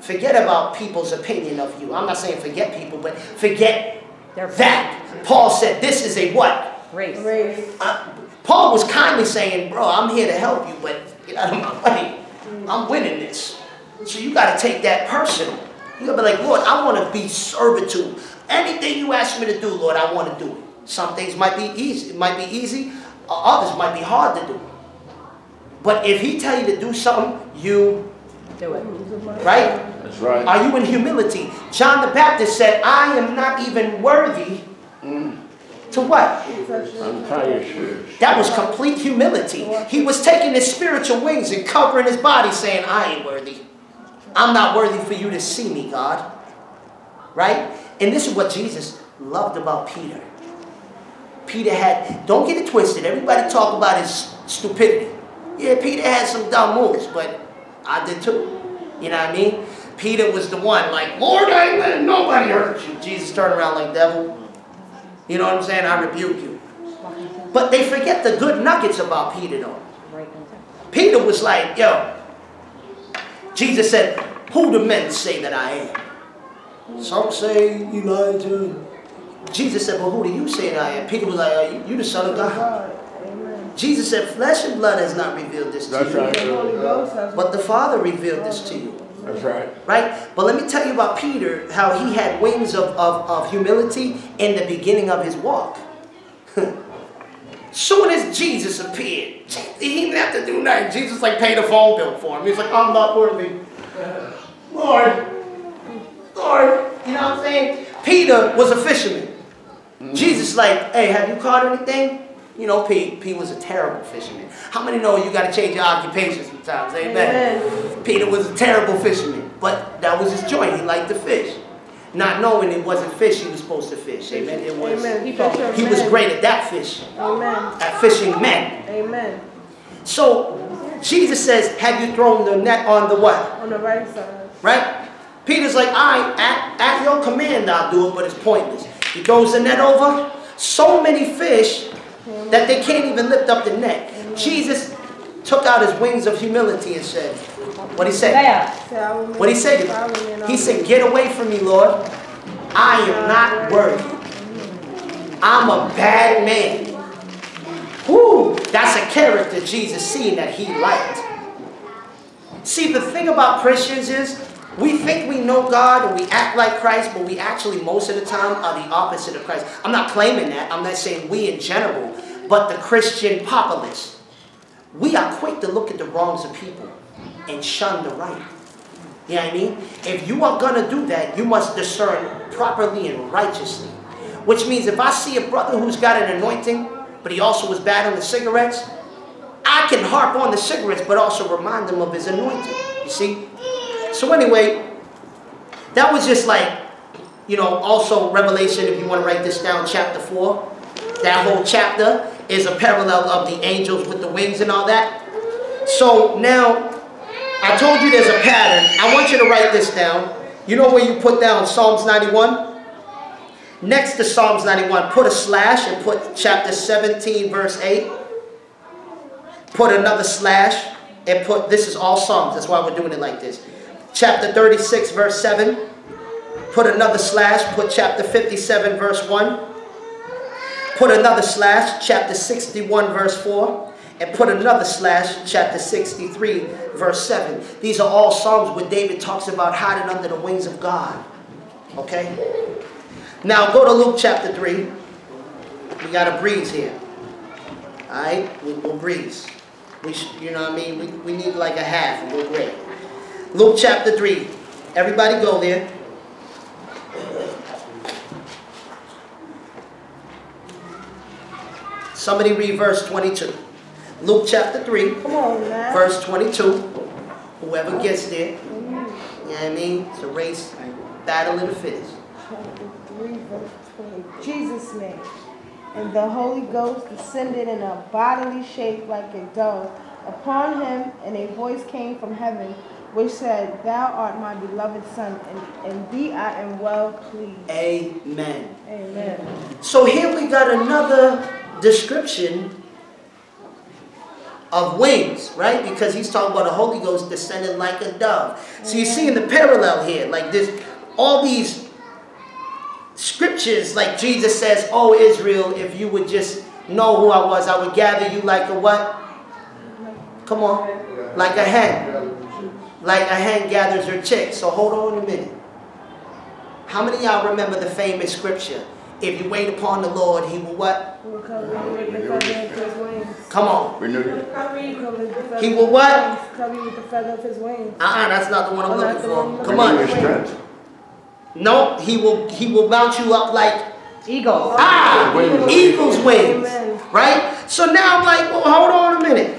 Forget about people's opinion of you. I'm not saying forget people, but forget Their that. Paul said this is a what? Race. Paul was kindly saying, bro, I'm here to help you, but get out of my way. I'm winning this. So you got to take that personal. You got to be like, Lord, I want to be servitude. Anything you ask me to do, Lord, I want to do it. Some things might be easy. It might be easy. Others might be hard to do. But if he tell you to do something, you Do it. right? That's right. Are you in humility? John the Baptist said, I am not even worthy to what? Untie your shoes. That was complete humility. He was taking his spiritual wings and covering his body saying, I ain't worthy. I'm not worthy for you to see me, God. Right? And this is what Jesus loved about Peter. Peter had, don't get it twisted. Everybody talk about his stupidity. Yeah, Peter had some dumb moves, but I did too. You know what I mean? Peter was the one like, Lord, I ain't letting nobody hurt you. Jesus turned around like, devil. You know what I'm saying? I rebuke you. But they forget the good nuggets about Peter though. Peter was like, yo, Jesus said, who do men say that I am? Some say Elijah. Jesus said, well, who do you say that I am? Peter was like, you the Son of God. Jesus said, flesh and blood has not revealed this to That's you. right. But the Father revealed this to you. That's right. Right? But let me tell you about Peter, how he had wings of humility in the beginning of his walk. Soon as Jesus appeared, he didn't have to do nothing. Jesus like paid a phone bill for him. He's like, I'm not worthy. Lord. You know what I'm saying? Peter was a fisherman. Jesus like, hey, have you caught anything? You know, Pete was a terrible fisherman. How many know you got to change your occupation sometimes? Amen. Peter was a terrible fisherman, but that was his joy. He liked to fish. Not knowing it wasn't fish he was supposed to fish. Amen. It was. He was great at that fish. Amen. At fishing men. Amen. So Jesus says, have you thrown the net on the what? On the right side. Right? Peter's like, at your command I'll do it, but it's pointless. He throws the net over. So many fish that they can't even lift up the net. Jesus took out his wings of humility and said, what he said? What he said? He said, get away from me, Lord. I am not worthy. I'm a bad man. Whoo, that's a character Jesus seen that he liked. See, the thing about Christians is, we think we know God and we act like Christ, but we actually most of the time are the opposite of Christ. I'm not claiming that. I'm not saying we in general, but the Christian populace. We are quick to look at the wrongs of people and shun the right. You know what I mean? If you are going to do that, you must discern properly and righteously. Which means if I see a brother who's got an anointing, but he also was bad on the cigarettes, I can harp on the cigarettes, but also remind him of his anointing. You see? So anyway, that was just like, you know, also Revelation, if you want to write this down, chapter 4. That whole chapter is a parallel of the angels with the wings and all that. So now, I told you there's a pattern. I want you to write this down. You know where you put down Psalms 91? Next to Psalms 91, put a slash and put chapter 17, verse 8. Put another slash and put, this is all Psalms. That's why we're doing it like this. Chapter 36, verse 7. Put another slash, put chapter 57, verse 1. Put another slash, chapter 61, verse 4. And put another slash, chapter 63, verse 7. These are all Psalms where David talks about hiding under the wings of God. Okay? Now go to Luke chapter 3. We got to breeze here. Alright? We'll breeze. You know what I mean? We need like a half and we're great. Luke chapter 3. Everybody go there. Somebody read verse 22. Luke chapter 3. Come on, man. Verse 22. Whoever gets there. You know what I mean? It's a race, battle of the fittest. Chapter 3, verse 20. Jesus' name. And the Holy Ghost descended in a bodily shape like a dove upon him, and a voice came from heaven, which said, Thou art my beloved Son, and thee I am well pleased. Amen. Amen. So here we got another description of wings, right? Because he's talking about the Holy Ghost descending like a dove. So you see in the parallel here, like this, all these scriptures, like Jesus says, "Oh Israel, if you would just know who I was, I would gather you like a what? Come on, like a hen. Like a hen gathers her chicks." So hold on a minute. How many of y'all remember the famous scripture? If you wait upon the Lord, he will what? Come on. He will what? Cover you with the feather of his wings. That's not the one I'm looking for. Come Renew your on. strength. No, he will mount you up like Eagles. eagle's wings. Amen. Right? So now I'm like, well, hold on a minute.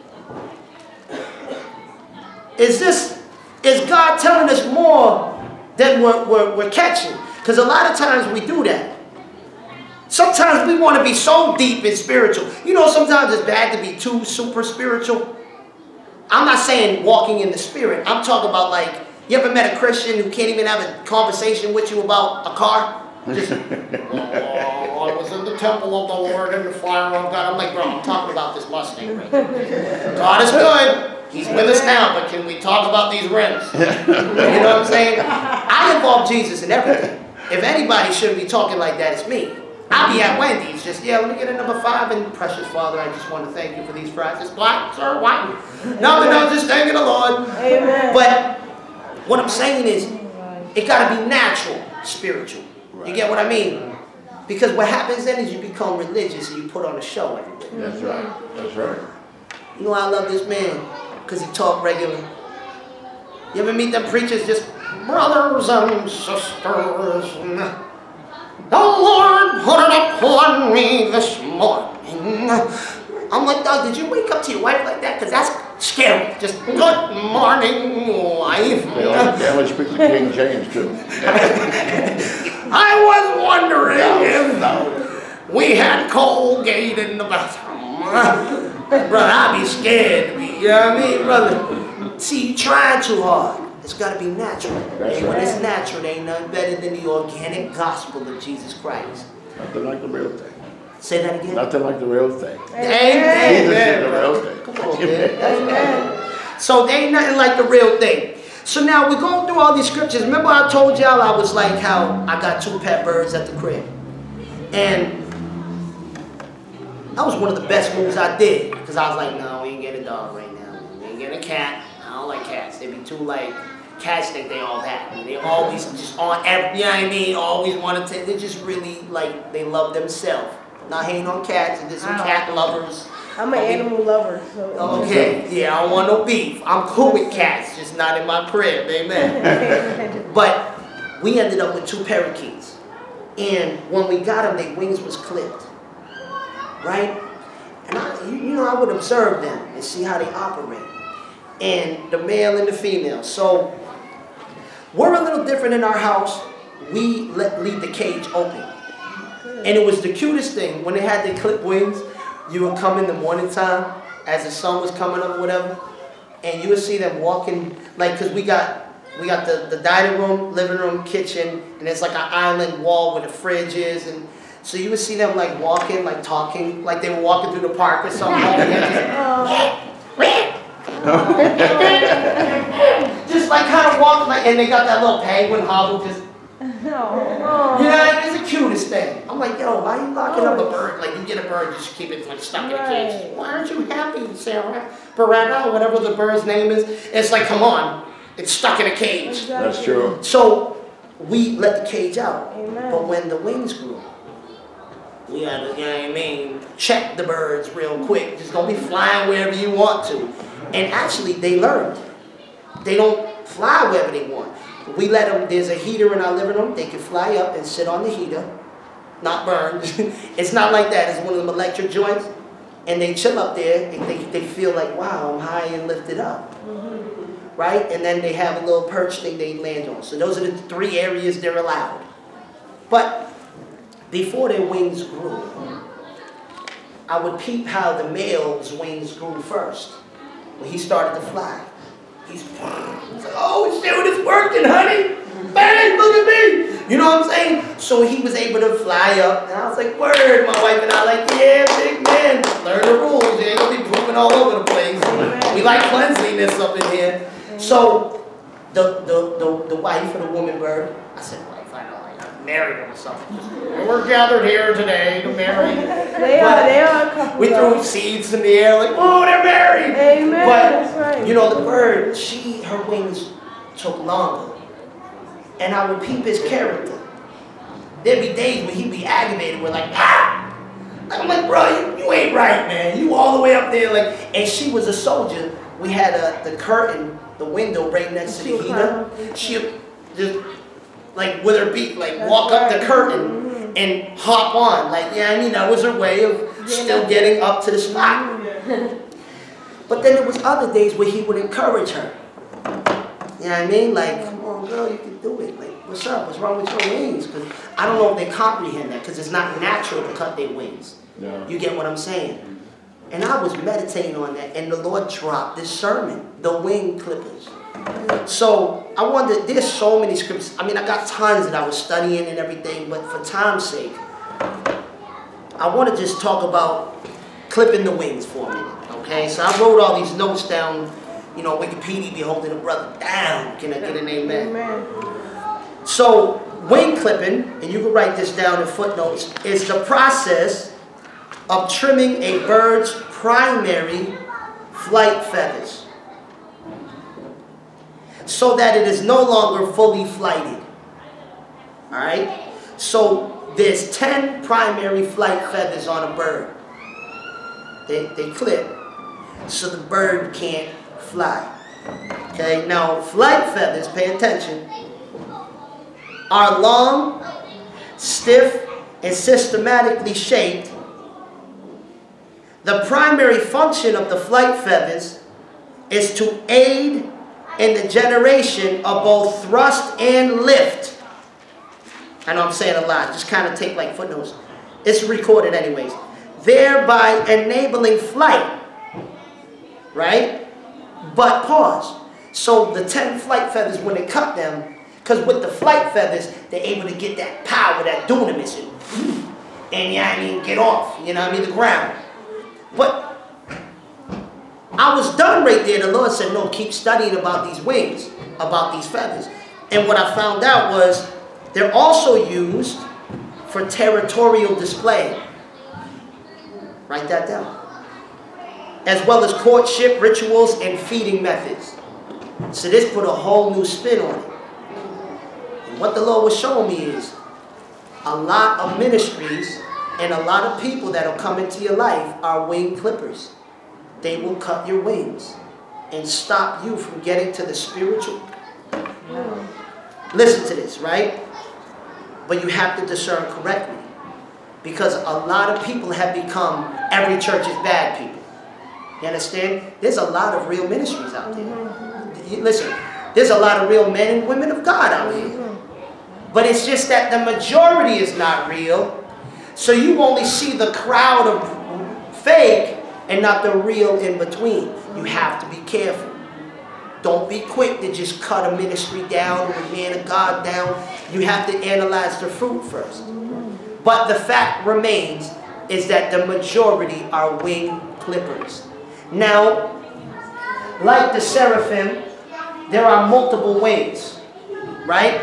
Is God telling us more than we're catching? Because a lot of times we do that. Sometimes we want to be so deep and spiritual. You know, sometimes it's bad to be too super spiritual. I'm not saying walking in the spirit. I'm talking about, like, you ever met a Christian who can't even have a conversation with you about a car? Just, I was in the temple of the Lord and the fire of God. I'm like, bro, I'm talking about this Mustang right now. God is good. He's with us now, but can we talk about these rims? You know what I'm saying? I involve Jesus in everything. If anybody shouldn't be talking like that, it's me. I'll be at Wendy's, just, yeah, let me get a number 5, and precious Father, I just want to thank you for these fries. It's black, sir, white. No, just thanking the Lord. Amen. But what I'm saying is, it got to be natural, spiritual. You get what I mean? Because what happens then is you become religious and you put on a show everywhere. That's right. That's right. You know I love this man? Because he talk regular. You ever meet them preachers just, brothers and sisters, the Lord put it upon me this morning. I'm like, dog, did you wake up to your wife like that? Because that's scary. Just, good morning, wife. They only speak the King James too. I was wondering if we had Colgate in the bathroom. Brother, I'd be scared. You know what I mean, brother? See, you trying too hard. It's got to be natural. That's And when right. it's natural, there ain't nothing better than the organic gospel of Jesus Christ. Nothing like the real thing. Say that again. Nothing like the real thing. Amen. Jesus is the real thing. Come on, man. So there ain't nothing like the real thing. So now we're going through all these scriptures. Remember I told y'all I was like how I got 2 pet birds at the crib. And that was one of the best moves I did. Because I was like, no, we ain't getting a dog right now. We ain't getting a cat. I don't like cats. They be too like, cats think they all that. And they always just on every, you know what I mean? Always want to take, they just really like, they love themselves. Not hating on cats, there's some cat lovers. I'm an animal lover, so. Okay, yeah, I don't want no beef. I'm cool with cats, just not in my crib, amen. But we ended up with 2 parakeets. And when we got them, their wings was clipped. Right? And I would observe them and see how they operate. And the male and the female. So we're a little different in our house. We leave the cage open. And it was the cutest thing. When they had their clipped wings, you would come in the morning time as the sun was coming up or whatever, and you would see them walking, like, because we got the dining room, living room, kitchen, and it's like an island wall where the fridge is, and so you would see them like walking, like talking, like they were walking through the park or something. Just like kind of walking, like, and they got that little penguin hobble just. No. Yeah, it's the cutest thing. I'm like, yo, why are you locking up a bird? Like, you get a bird, just keep it like stuck in a cage. Why aren't you happy, Sarah? Beretta, whatever the bird's name is. It's like, come on, it's stuck in a cage. That's true. So we let the cage out. Amen. But when the wings grew, we had to, you know what I mean, check the birds real quick. Just don't be flying wherever you want to. And actually, they learned. They don't fly wherever they want. We let them, there's a heater in our living room. They can fly up and sit on the heater, not burn. It's not like that. It's one of them electric joints. And they chill up there and they feel like, wow, I'm high and lifted up. Mm-hmm. Right? And then they have a little perch thing they land on. So those are the 3 areas they're allowed. But before their wings grew, I would peep how the male's wings grew first. When he started to fly. He's like, oh, shit, it's working, honey. Bang, look at me. You know what I'm saying? So he was able to fly up. And I was like, word. My wife and I like, yeah, big man. Learn the rules. You ain't going to be pooping going all over the place. We like cleanliness up in here. So the wife of the woman bird, I said, wife, I know, I married her or something. We're gathered here today to marry. They are a couple. We threw seeds in the air like, oh, they're married. Amen. But, That's right. you know, the bird, her wings took longer. And I would peep his character. There'd be days when he'd be aggravated with like, ah! I'm like, bro, you ain't right, man. You all the way up there. Like, and she was a soldier. We had the curtain, the window right next to the heater. She'd just, like, with her beak, like, walk up the curtain and hop on. Like, yeah, I mean, that was her way of still getting up to the spot. But then there was other days where he would encourage her. You know what I mean? Like, come on, girl, you can do it. Like, what's up? What's wrong with your wings? Because I don't know if they comprehend that, because it's not natural to cut their wings. No. You get what I'm saying? And I was meditating on that, and the Lord dropped this sermon, the wing clippers. So I wondered, there's so many scriptures. I mean, I got tons that I was studying and everything, but for time's sake, I want to just talk about clipping the wings for a minute. Okay, so I wrote all these notes down. You know, Wikipedia be holding a brother down. Can I get an amen? Amen. So, wing clipping, and you can write this down in footnotes, is the process of trimming a bird's primary flight feathers so that it is no longer fully flighted. Alright? So, there's 10 primary flight feathers on a bird. They clip so the bird can't fly. Okay, now flight feathers, pay attention, are long, stiff, and systematically shaped. The primary function of the flight feathers is to aid in the generation of both thrust and lift. I know I'm saying a lot, just kind of take like footnotes. It's recorded anyways. Thereby enabling flight, right? But pause. So the 10 flight feathers, when they cut them, because with the flight feathers, they're able to get that power, that dunamis, and yeah, I mean, get off, you know what I mean, the ground. But I was done right there. The Lord said, no, keep studying about these wings, about these feathers. And what I found out was they're also used for territorial display. Write that down. As well as courtship rituals and feeding methods. So this put a whole new spin on it. And what the Lord was showing me is a lot of ministries and a lot of people that will come into your life are wing clippers. They will cut your wings and stop you from getting to the spiritual. Listen to this, right? But you have to discern correctly. Because a lot of people have become, every church is bad people. You understand? There's a lot of real ministries out there. Listen, there's a lot of real men and women of God out here. But it's just that the majority is not real. So you only see the crowd of fake and not the real in between. You have to be careful. Don't be quick to just cut a ministry down or a man of God down. You have to analyze the fruit first. But the fact remains is that the majority are wing clippers. Now, like the seraphim, there are multiple wings, right?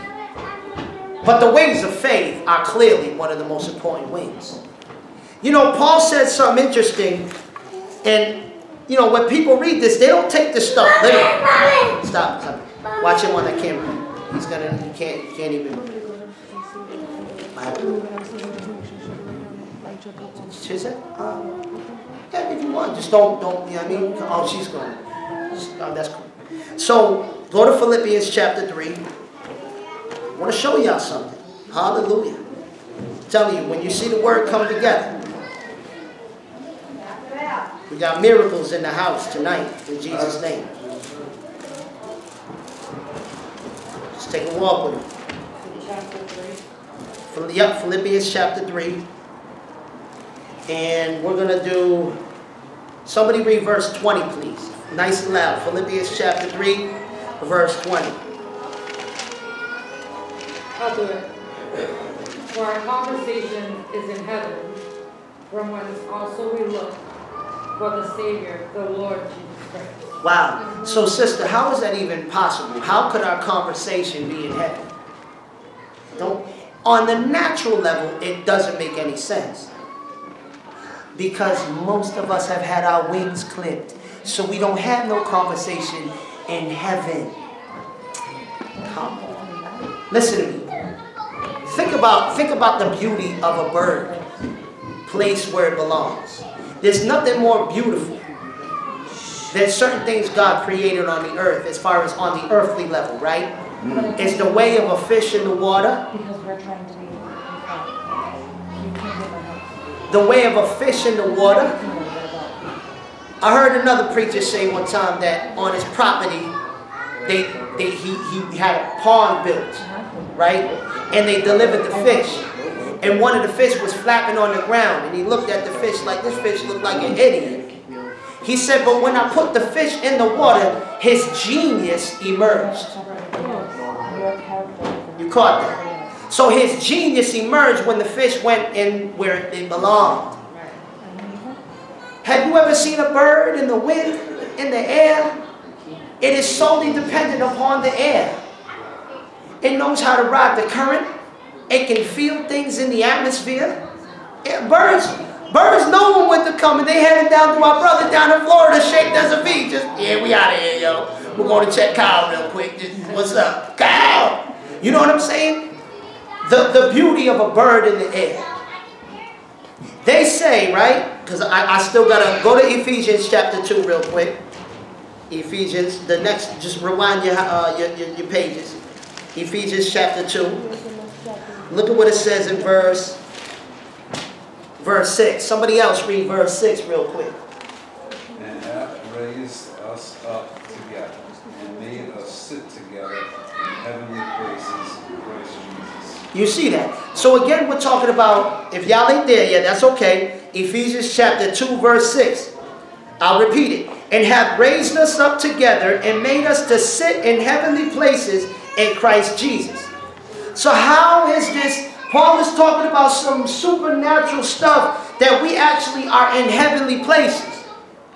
But the wings of faith are clearly one of the most important wings. You know, Paul said something interesting, and, you know, when people read this, they don't take this stuff literally. Stop. Watch him on the camera. He's gonna, he can't even. She said, yeah, if you want, just don't, you know what I mean? Oh, she's going. Oh, that's cool. So, go to Philippians chapter 3. I want to show y'all something. Hallelujah. I'm telling you, when you see the word come together, we got miracles in the house tonight, in Jesus' name. Just take a walk with me. Chapter 3. Yep, Philippians chapter 3. And we're going to do, somebody read verse 20, please. Nice and loud. Philippians chapter 3, verse 20. I'll do it. For our conversation is in heaven, from whence also we look for the Savior, the Lord Jesus Christ. Wow. So sister, how is that even possible? How could our conversation be in heaven? On the natural level, it doesn't make any sense. Because most of us have had our wings clipped. So we don't have no conversation in heaven. Come on. Listen to me. Think about the beauty of a bird placed where it belongs. There's nothing more beautiful than certain things God created on the earth as far as on the earthly level, right? It's the way of a fish in the water. Because we're trying to be The way of a fish in the water. I heard another preacher say one time that on his property, he had a pond built, right? And they delivered the fish. And one of the fish was flapping on the ground. And he looked at the fish like this fish looked like an idiot. He said, but when I put the fish in the water, his genius emerged. You caught that? So his genius emerged when the fish went in where it belonged. Have you ever seen a bird in the wind, in the air? It is solely dependent upon the air. It knows how to ride the current. It can feel things in the atmosphere. Birds know when to come, and they headed down to my brother down in Florida, shaped as a V. Just, yeah, we out of here, yo. We're going to check Kyle real quick. Just, what's up? Kyle! You know what I'm saying? The beauty of a bird in the air. They say, right? Because I still got to go to Ephesians chapter 2 real quick. Ephesians, the next, just rewind your pages. Ephesians chapter 2. Look at what it says in verse 6. Somebody else read verse 6 real quick. And hath raised us up together and made us sit together in heavenly places in Christ Jesus. You see that? So again, we're talking about, if y'all ain't there yet, that's okay. Ephesians chapter 2 verse 6. I'll repeat it. And hath raised us up together and made us to sit in heavenly places in Christ Jesus. So how is this? Paul is talking about some supernatural stuff that we actually are in heavenly places.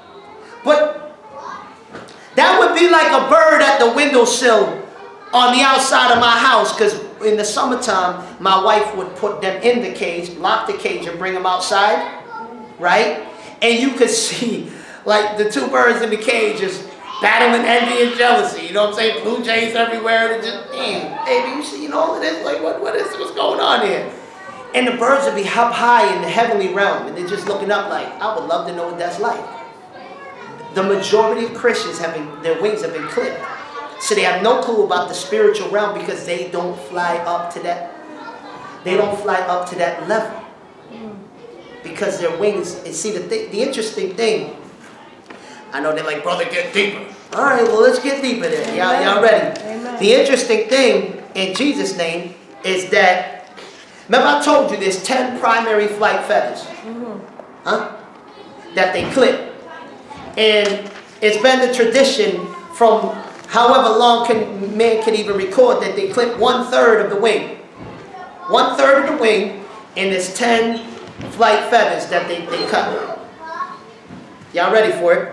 But that would be like a bird at the windowsill on the outside of my house, because in the summertime, my wife would put them in the cage, lock the cage, and bring them outside, right? And you could see, like, the two birds in the cage just battling envy and jealousy. You know what I'm saying? Blue jays everywhere. And just, damn, baby, you see all of this? Like, what's going on here? And the birds would be up high in the heavenly realm, and they're just looking up like, I would love to know what that's like. The majority of Christians their wings have been clipped. So they have no clue about the spiritual realm because they don't fly up to that. They don't fly up to that level. Because their wings, and see the interesting thing, I know they're like, brother, get deeper. All right, well, let's get deeper then. Y'all ready? Amen. The interesting thing, in Jesus' name, is that, remember I told you there's 10 primary flight feathers. Huh? That they clip. And it's been the tradition from however long man can even record that they clip 1/3 of the wing. 1/3 of the wing, and there's 10 flight feathers that they cut. Y'all ready for it?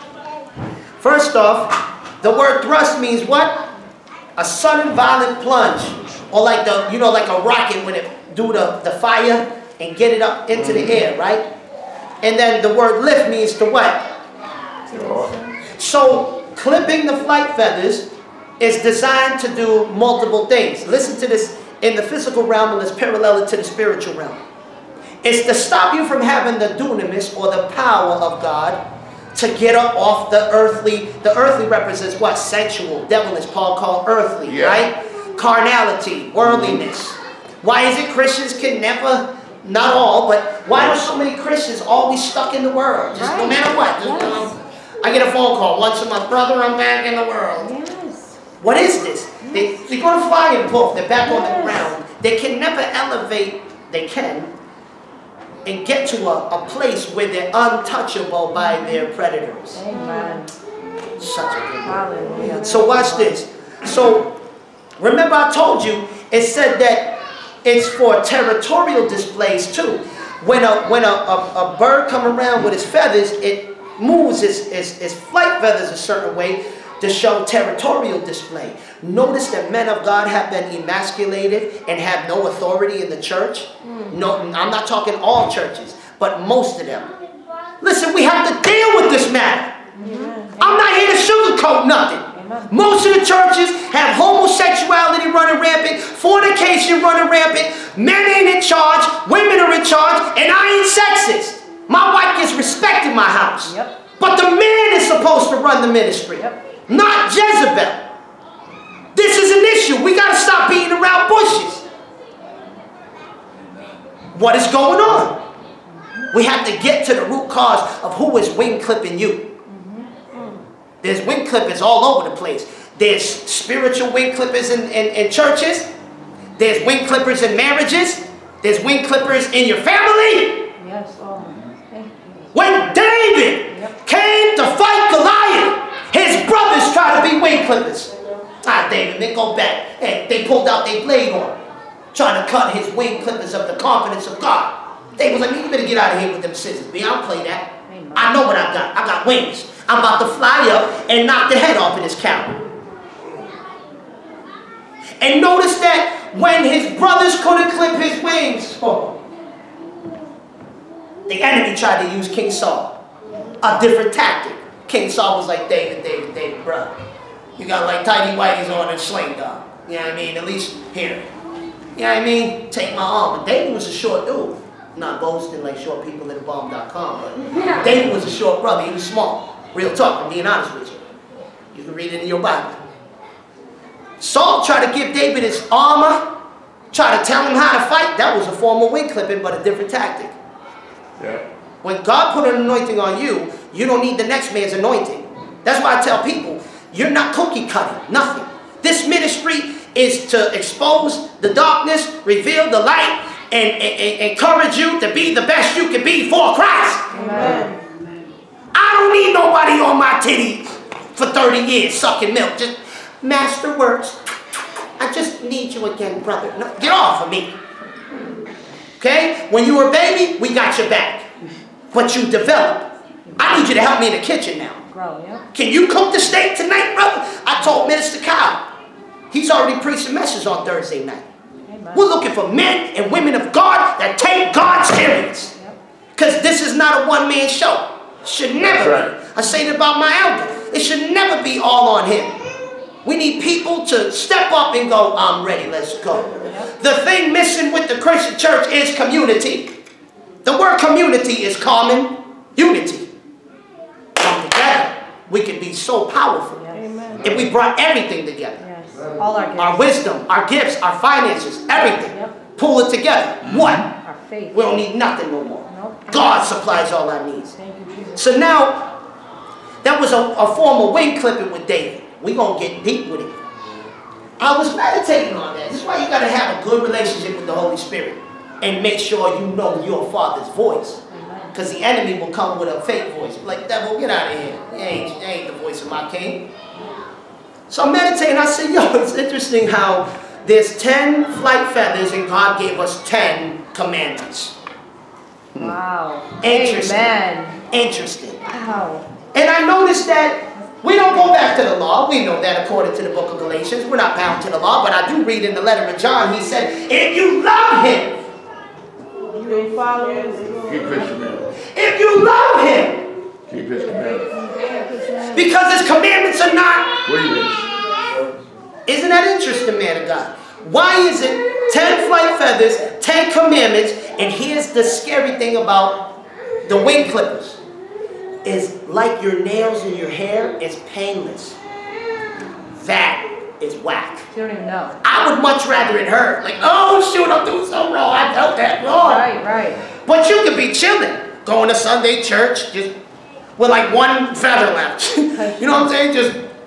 First off, the word thrust means what? A sudden violent plunge. Or like like a rocket when it do the fire and get it up into the air, right? And then the word lift means to what? So clipping the flight feathers is designed to do multiple things. Listen to this in the physical realm, and let's parallel it to the spiritual realm. It's to stop you from having the dunamis, or the power of God, to get up off the earthly. The earthly represents what? Sensual, devilish. Paul called earthly, right? Carnality, worldliness. Why is it Christians can never, not all, but why are so many Christians always stuck in the world? Just no matter what. I get a phone call once from my brother, I'm back in the world. Yes. What is this? They go to fly and poof, they're back on the ground. They can never elevate, they can, and get to a place where they're untouchable by their predators. Amen. Such a good word. Hallelujah. So watch this. So remember I told you, it said that it's for territorial displays too. When a bird come around with its feathers, it moves its flight feathers a certain way to show territorial display. Notice that men of God have been emasculated and have no authority in the church. No, I'm not talking all churches, but most of them. Listen, we have to deal with this matter. I'm not here to sugarcoat nothing. Most of the churches have homosexuality running rampant, fornication running rampant, men ain't in charge, women are in charge, and I ain't sexist. My wife gets respect in my house. But the man is supposed to run the ministry, not Jezebel. This is an issue. We got to stop beating around bushes. What is going on? We have to get to the root cause of who is wing clipping you. There's wing clippers all over the place. There's spiritual wing clippers in churches. There's wing clippers in marriages. There's wing clippers in your family. Yes, oh. Thank you. When David came to fight Goliath, his brothers tried to be wing clippers. David, they go back. Hey, they pulled out their blade on him, trying to cut his wing clippers of the confidence of God. David was like, you better get out of here with them scissors. I don't play that. I know what I got. I got wings. I'm about to fly up and knock the head off of this cow. And notice that when his brothers couldn't clip his wings, the enemy tried to use King Saul. A different tactic. King Saul was like, David, bro. You got like tighty whities on and sling dog. You know what I mean? At least here. You know what I mean? Take my arm. But David was a short dude. Not boasting like short people at the bomb.com, but David was a short brother. He was small. Real talk, I'm being honest with you. You can read it in your Bible. Saul tried to give David his armor, try to tell him how to fight. That was a form of wing clipping, but a different tactic. When God put an anointing on you, you don't need the next man's anointing. That's why I tell people, you're not cookie cutting, nothing. This ministry is to expose the darkness, reveal the light, and encourage you to be the best you can be for Christ. Amen. I don't need nobody on my titty for 30 years sucking milk. Just, Master works. I just need you again, brother. No, get off of me. Okay? When you were a baby, we got your back. But you develop. I need you to help me in the kitchen now. Grow, yeah. Can you cook the steak tonight, brother? I told Minister Kyle. He's already preached a message on Thursday night. Amen. We're looking for men and women of God that take God serious. Because this is not a one-man show. Should never be. I say it about my elder. It should never be all on him. We need people to step up and go, I'm ready, let's go. The thing missing with the Christian church is community. The word community is common unity. Come together, we can be so powerful. Yes. If we brought everything together. Yes. All our gifts. Our wisdom, our gifts, our finances, everything. Pull it together. What? Our faith. We don't need nothing no more. Nope. God supplies all our needs. Thank you, Jesus. So now, that was a form of wing clipping with David. We're going to get deep with it. I was meditating on that. This is why you got to have a good relationship with the Holy Spirit. And make sure you know your Father's voice. Because the enemy will come with a fake voice. Like, devil, get out of here. You ain't the voice of my king. So I'm meditating. I said, yo, it's interesting how there's 10 flight feathers and God gave us 10 commandments. Wow. Interesting. Amen. Interesting. Wow. And I noticed that we don't go back to the law. We know that according to the book of Galatians. We're not bound to the law. But I do read in the letter of John, he said, if you love him, You will follow his rules. Keep his commandments. if you love him, Keep his commandments. because his commandments are not. Please. Isn't that interesting, man of God? Why is it 10 flight feathers, 10 commandments, and here's the scary thing about the wing clippers. Is like your nails in your hair is painless. That is whack. You don't even know. I would much rather it hurt. Like, oh shoot, I'm doing something wrong. I felt that wrong. Right, right. But you could be chilling, going to Sunday church, just with like one feather left. You know what I'm saying?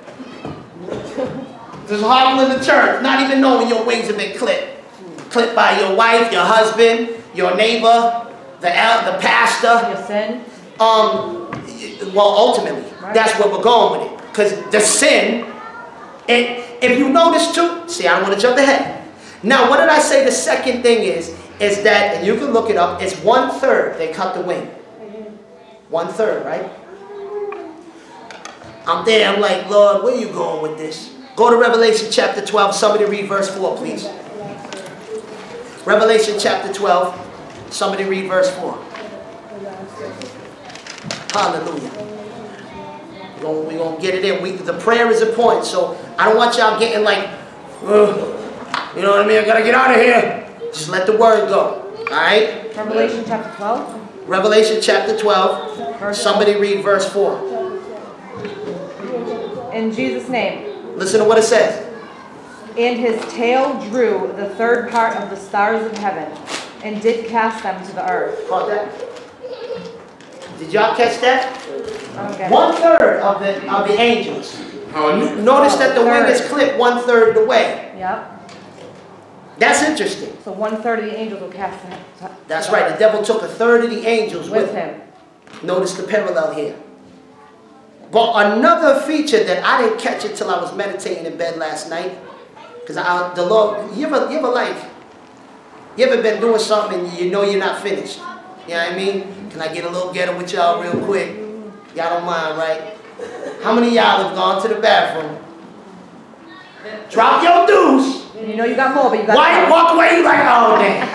Just hobbling the church, not even knowing your wings have been clipped. Clipped by your wife, your husband, your neighbor, the pastor. Your sin. Well, ultimately, that's where we're going with it. Because the sin, and if you notice too, see, I don't want to jump ahead. Now, what did I say the second thing is that, and you can look it up, it's 1/3 they cut the wing. 1/3, right? I'm there. I'm like, Lord, where you going with this? Go to Revelation chapter 12. Somebody read verse 4, please. Revelation chapter 12. Somebody read verse 4. Hallelujah. We're going to get it in. The prayer is important. So I don't want y'all getting like, you know what I mean? I got to get out of here. Just let the word go. All right? Revelation chapter 12. Revelation chapter 12. Somebody read verse 4. In Jesus' name. Listen to what it says. And his tail drew the third part of the stars of heaven, and did cast them to the earth. Caught that? Did y'all catch that? Okay. 1/3 of the angels. Notice that the wing is clipped 1/3 of the way. Yep. That's interesting. So 1/3 of the angels will cast them. That's right. The devil took 1/3 of the angels with him. Notice the parallel here. But another feature that I didn't catch it till I was meditating in bed last night, because the Lord, you ever been doing something and you know you're not finished? You know what I mean? Can I get a little ghetto with y'all real quick? Y'all don't mind, right? How many of y'all have gone to the bathroom? Drop your deuce. You know you got more, but you got Why walk away? You like, oh damn.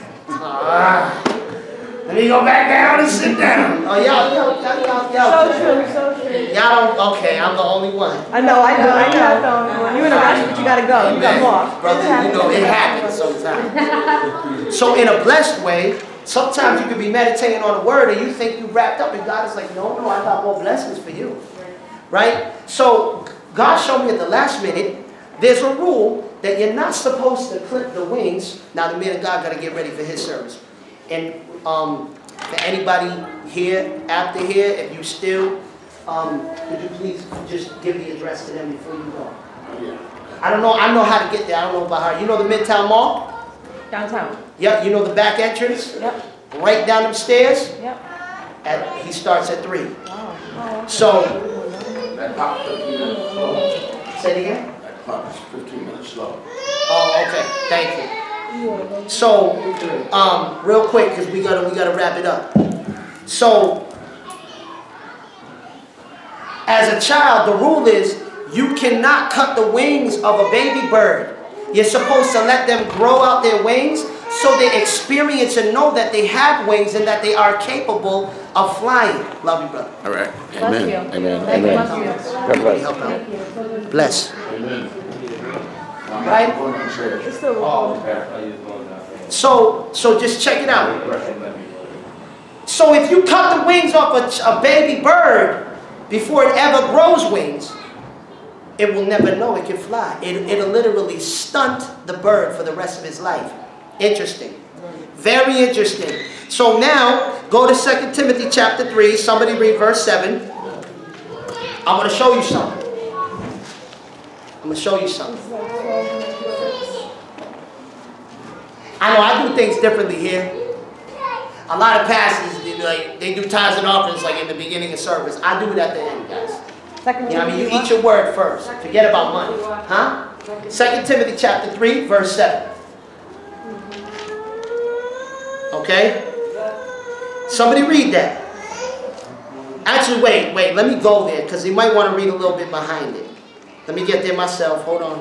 Let me go back down and sit down. Oh, y'all. So true, so true. Y'all don't, okay, I'm the only one. I know. You're in a rush, but you gotta go. You got more. Brother, you know, it happens sometimes. So in a blessed way, sometimes you could be meditating on a word and you think you wrapped up and God is like, no, I got more blessings for you. Right? So God showed me at the last minute, there's a rule that you're not supposed to clip the wings. Now the man of God got to get ready for his service. And for anybody here, after here, if you still, could you please just give the address to them before you go? I don't know. I know how to get there. I don't know about how. You know the Midtown Mall? Downtown. Yep. You know the back entrance? Yep. Right down them stairs? Yep. He starts at 3. Wow. So, That pop 15 minutes slow. say it again? That pop is 15 minutes slow. Oh, okay. Thank you. So, real quick, because we gotta wrap it up. So, as a child, the rule is you cannot cut the wings of a baby bird. You're supposed to let them grow out their wings so they experience and know that they have wings and that they are capable of flying. Love you, brother. All right. Bless Amen. you. Amen. Thank you. Amen. Bless you. God bless. Help out. Bless. Amen. Right? It's still recording. So just check it out. So if you cut the wings off a baby bird before it ever grows wings, it will never know it can fly. It'll literally stunt the bird for the rest of its life. Interesting. Very interesting. So now, go to 2 Timothy chapter 3. Somebody read verse 7. I'm going to show you something. I'm going to show you something. I know I do things differently here. A lot of pastors, they do tithes and offerings like in the beginning of service. I do it at the end, guys. You know what I mean? You eat your word first. Forget about money. Huh? 2 Timothy chapter 3, verse 7. Okay? Somebody read that. Actually, wait. Let me go there because you might want to read a little bit behind it. Let me get there myself. Hold on.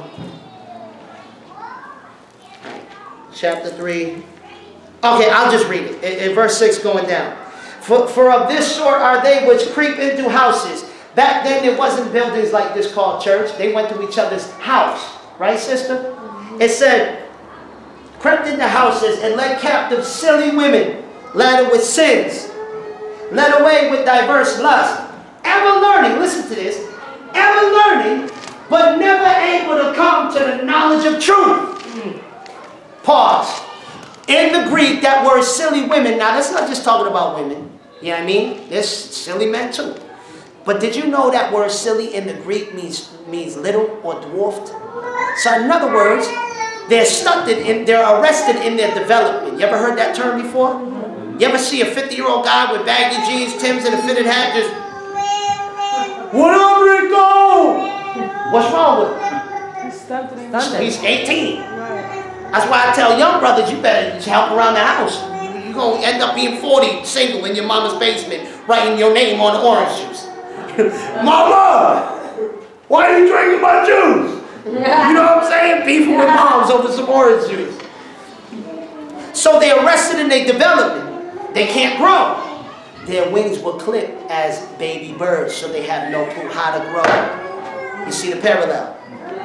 Chapter 3. Okay, I'll just read it. In verse 6 going down. For of this sort are they which creep into houses. Back then there wasn't buildings like this called church. They went to each other's house. Right, sister? It said, crept into houses and led captive silly women, laden with sins, led away with diverse lusts, ever learning, listen to this, ever learning, but never able to come to the knowledge of truth. Pause. In the Greek, that word silly women, now that's not just talking about women, you know what I mean? There's silly men too. But did you know that word silly in the Greek means little or dwarfed? So in other words, they're stunted, they're arrested in their development. You ever heard that term before? You ever see a 50-year-old guy with baggy jeans, Timbs, and a fitted hat just, what up, Rico? What's wrong with him? He's stunted. He's 18. Right. That's why I tell young brothers, you better just help around the house. You're going to end up being 40, single in your mama's basement, writing your name on the orange juice. Mama, Why are you drinking my juice? You know what I'm saying? Beefing with moms over some orange juice. So they're arrested in their development. They can't grow. Their wings were clipped as baby birds, so they have no clue how to grow. You see the parallel?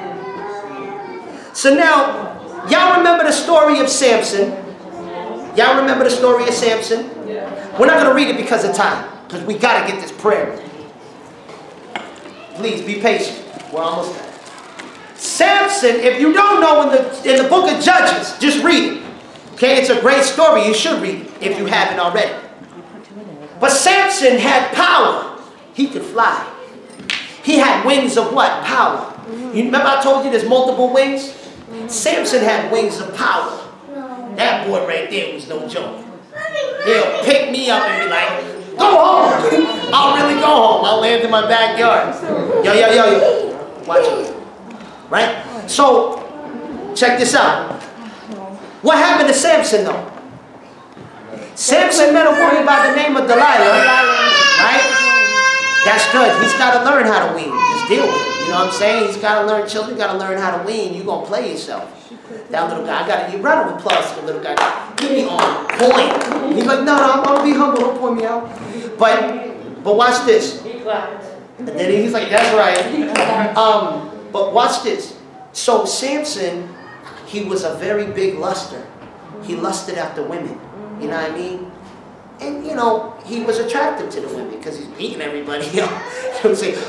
So now, y'all remember the story of Samson? Y'all remember the story of Samson? We're not going to read it because of time, because we got to get this prayer. Please be patient. We're almost done. Samson, if you don't know, in the book of Judges, just read it. Okay, it's a great story. You should read it if you haven't already. But Samson had power. He could fly. He had wings of what? Power. You remember I told you there's multiple wings? Samson had wings of power. That boy right there was no joke. He'll pick me up and be like, go home. I'll really go home. I'll land in my backyard. Yo. Watch it. Right? So, check this out. What happened to Samson though? Samson met a woman by the name of Delilah. Right? That's good. He's got to learn how to wean. Just deal with it. You know what I'm saying? He's got to learn, children got to learn how to wean. You're going to play yourself. That little guy, you round of applause for the little guy. Give me on point. He's like, no, I'm going to be humble. Don't point me out. But watch this. And then he's like, that's right. But watch this. So Samson, he was a very big luster. He lusted after women. You know what I mean? And, you know, he was attractive to the women because he's beating everybody up. You know what I'm saying?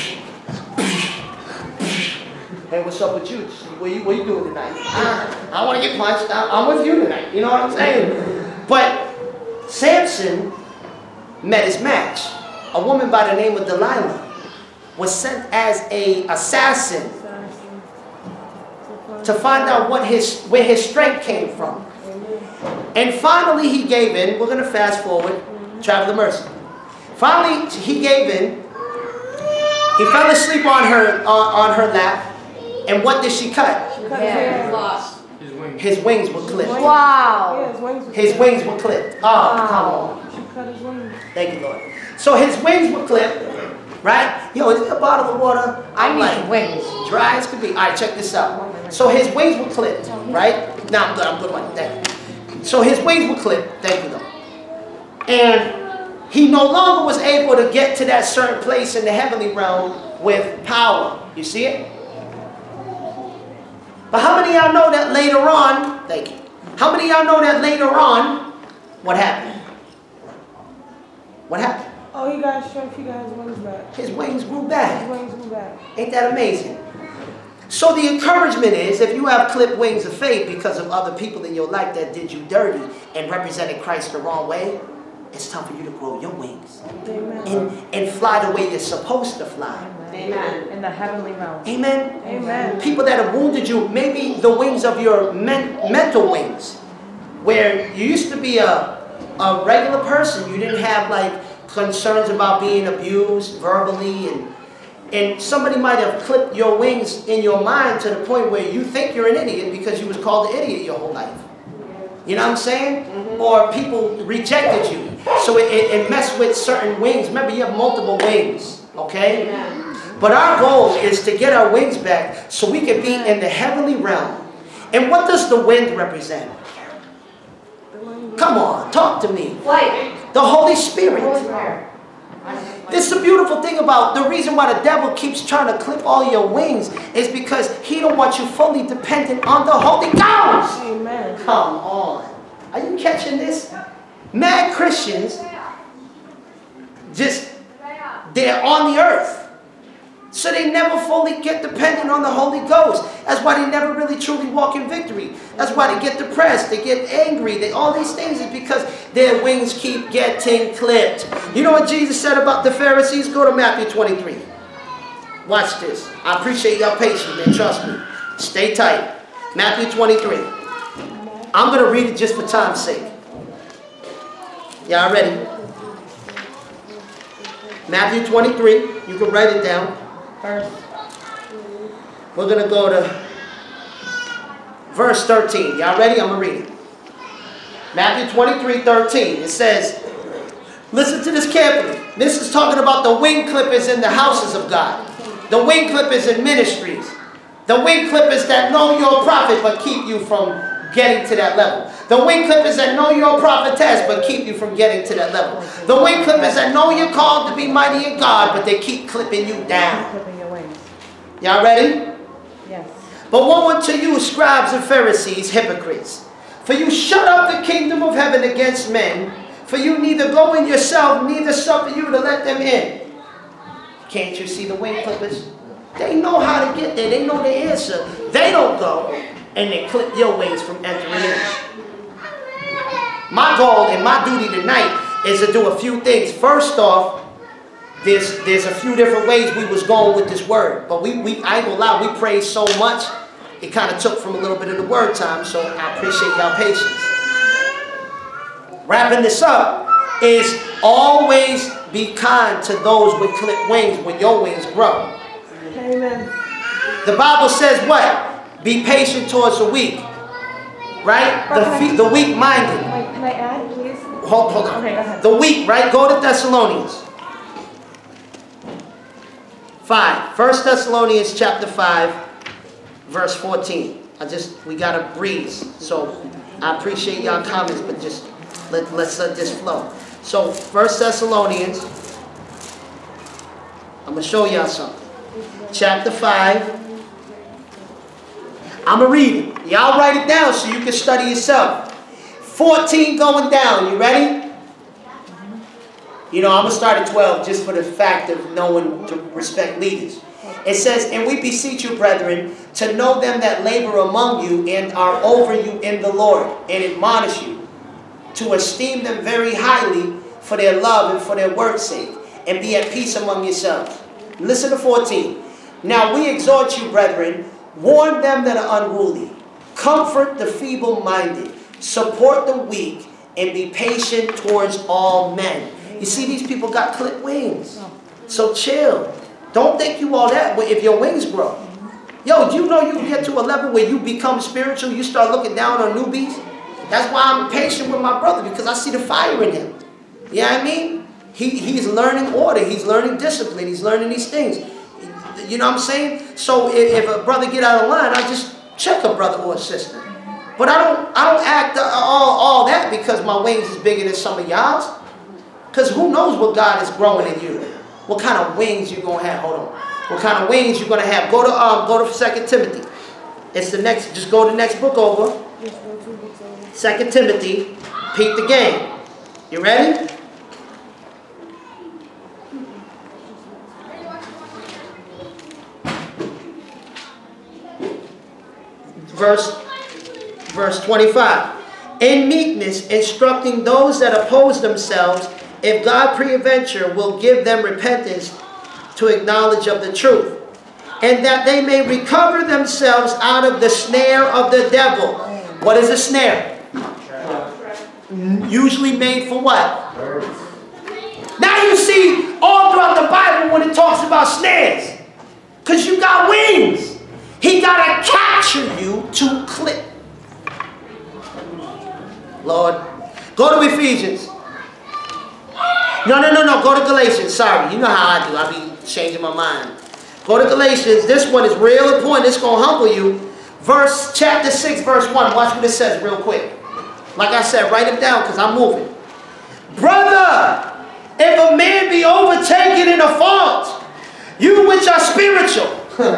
Hey, what's up with you? What you doing tonight? I want to get punched. I'm with you tonight. You know what I'm saying? But Samson met his match. A woman by the name of Delilah was sent as an assassin to find out where his strength came from. And finally he gave in. We're going to fast forward. Traveler mercy. Finally he gave in. He fell asleep on her lap. And what did she cut? She cut his hair. His wings were clipped. Wow. Yeah, his wings were clipped. Oh, come on. She cut his wings. Thank you, Lord. So his wings were clipped, right? Yo, is there a bottle of water? I need wings. Dry as could be. All right, check this out. So his wings were clipped, right? Now I'm good like that. So his wings were clipped. Thank you, Lord. And he no longer was able to get to that certain place in the heavenly realm with power. You see it? But how many of y'all know that later on, thank you. How many of y'all know that later on, what happened? What happened? Oh, he got strength, he got his wings back. His wings grew back. His wings grew back. Ain't that amazing? So the encouragement is, if you have clipped wings of faith because of other people in your life that did you dirty and represented Christ the wrong way, it's time for you to grow your wings. Amen. And fly the way you're supposed to fly. Amen. In the heavenly realm. Amen? Amen. People that have wounded you, maybe the wings of your mental wings, where you used to be a regular person. You didn't have like concerns about being abused verbally, and somebody might have clipped your wings in your mind to the point where you think you're an idiot because you was called an idiot your whole life. You know what I'm saying? Mm-hmm. Or people rejected you. So it messed with certain wings. Remember, you have multiple wings, okay? Yeah. But our goal is to get our wings back so we can be in the heavenly realm. And what does the wind represent? Come on, talk to me. Light. The Holy Spirit. Holy Spirit. This is the beautiful thing about the reason why the devil keeps trying to clip all your wings is because he don't want you fully dependent on the Holy Ghost. Amen. Come on. Are you catching this? Mad Christians, they're on the earth. So they never fully get dependent on the Holy Ghost. That's why they never really truly walk in victory. That's why they get depressed, they get angry. All these things is because their wings keep getting clipped. You know what Jesus said about the Pharisees? Go to Matthew 23. Watch this. I appreciate your patience, man. Trust me. Stay tight. Matthew 23. I'm going to read it just for time's sake. Y'all ready? Matthew 23. You can write it down. First. We're going to go to verse 13. Y'all ready? I'm going to read it. Matthew 23:13. It says, Listen to this carefully. This is talking about the wing clippers in the houses of God. The wing clippers in ministries. The wing clippers that know you're a prophet but keep you from getting to that level. The wing clippers that know you're a prophetess but keep you from getting to that level. The wing clippers that know you're called to be mighty in God but they keep clipping you down. Clipping your wings. Y'all ready? Yes. But woe unto you, scribes and Pharisees, hypocrites! For you shut up the kingdom of heaven against men, for you neither go in yourself, neither suffer you to let them in. Can't you see the wing clippers? They know how to get there. They know the answer. They don't go, and they clip your wings from entering in. My goal and my duty tonight is to do a few things. First off, there's a few different ways we was going with this word. But I ain't gonna lie, we prayed so much, it kind of took from a little bit of the word time, so I appreciate y'all patience. Wrapping this up is always be kind to those with clipped wings when your wings grow. Amen. The Bible says what? Be patient towards the weak. Right? The weak-minded. Can I add, please? Hold on. Okay, go ahead. The weak, right? Go to Thessalonians 5. 1 Thessalonians chapter 5, verse 14. We got to breeze. So I appreciate y'all comments, but just let's let this flow. So 1 Thessalonians, I'm going to show y'all something. Chapter 5. I'm going to read it. Y'all write it down so you can study yourself. 14 going down. You ready? You know, I'm going to start at 12 just for the fact of knowing to respect leaders. It says, and we beseech you, brethren, to know them that labor among you and are over you in the Lord, and admonish you, to esteem them very highly for their love and for their word's sake, and be at peace among yourselves. Listen to 14. Now we exhort you, brethren, warn them that are unruly, comfort the feeble-minded, support the weak, and be patient towards all men. You see, these people got clipped wings. So chill. Don't think you all that if your wings grow. Yo, do you know you can get to a level where you become spiritual, you start looking down on newbies? That's why I'm patient with my brother, because I see the fire in him. You know what I mean? He's learning order. He's learning discipline. He's learning these things. You know what I'm saying? So if a brother get out of line, I just check a brother or a sister. But I don't act all that because my wings is bigger than some of y'all's. Because who knows what God is growing in you? What kind of wings you gonna have? Hold on. What kind of wings you gonna have? Go to 2 Timothy. It's the next. Just go to the next book over. 2 Timothy. Peep the game. You ready? Verse 25. In meekness, instructing those that oppose themselves, if God peradventure will give them repentance to acknowledge of the truth, and that they may recover themselves out of the snare of the devil. What is a snare? Usually made for what? Now you see all throughout the Bible when it talks about snares, because you got wings. He got to capture you to clip. Lord, go to Ephesians. No. Go to Galatians. Sorry, you know how I do. I be changing my mind. Go to Galatians. This one is real important. It's going to humble you. Chapter 6, verse 1. Watch what it says real quick. Like I said, write it down because I'm moving. Brother, if a man be overtaken in a fault, you which are spiritual,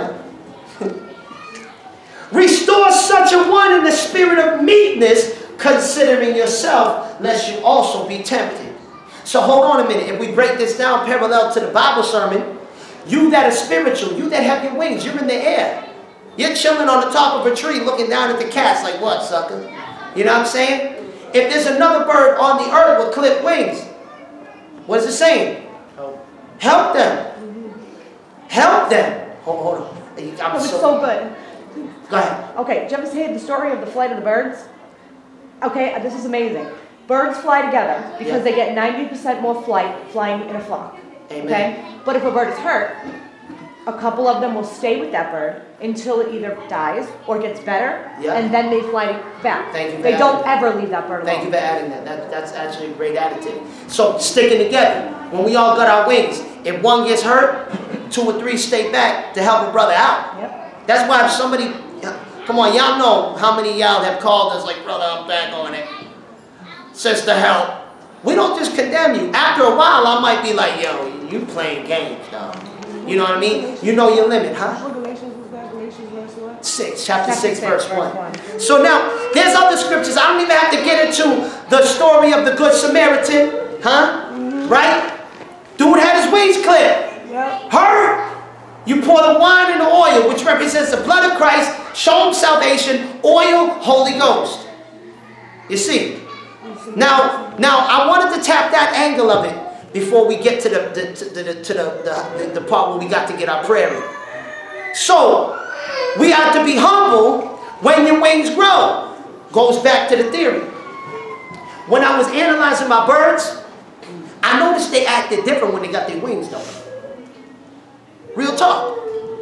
restore such a one in the spirit of meekness, considering yourself, lest you also be tempted. So hold on a minute. If we break this down parallel to the Bible sermon, you that are spiritual, you that have your wings, you're in the air. You're chilling on the top of a tree looking down at the cats like, what, sucker? You know what I'm saying? If there's another bird on the earth with clipped wings, what is it saying? Help them. Help them. Hold on. It's so good. Go ahead. Okay, did you ever hear the story of the flight of the birds? Okay, this is amazing. Birds fly together because they get 90% more flying in a flock. Amen. Okay? But if a bird is hurt, a couple of them will stay with that bird until it either dies or gets better, and then they fly back. Thank you for They don't adding ever leave that bird alone. Thank you for adding that. That's actually a great additive. So sticking together, when we all got our wings, if one gets hurt, 2 or 3 stay back to help a brother out. Yep. That's why if somebody, come on, y'all know how many of y'all have called us like, brother, I'm back on it. Sister, help. We don't just condemn you. After a while, I might be like, yo, you playing games, dog. You know what I mean? You know your limit, huh? What Galatians was that? Galatians verse what? 6, chapter 6, verse 1. So now, there's other scriptures. I don't even have to get into the story of the Good Samaritan, huh? Right? Dude had his wings clipped. Yep. Hurt. You pour the wine and the oil, which represents the blood of Christ, show him salvation, oil, Holy Ghost. You see? Now I wanted to tap that angle of it before we get to the part where we got to get our prayer in. So, we have to be humble when your wings grow. Goes back to the theory. When I was analyzing my birds, I noticed they acted different when they got their wings though. Real talk.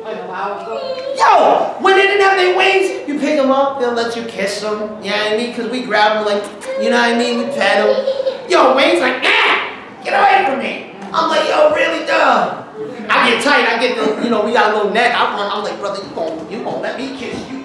Yo, when they didn't have their wings, you pick them up, they'll let you kiss them. You know what I mean? Because we grab them like, you know what I mean? We pet them. Yo, wings like, get away from me. I'm like, yo, really, dog? I get tight. I get the, you know, we got a little neck. I'm like, brother, you gonna let me kiss you?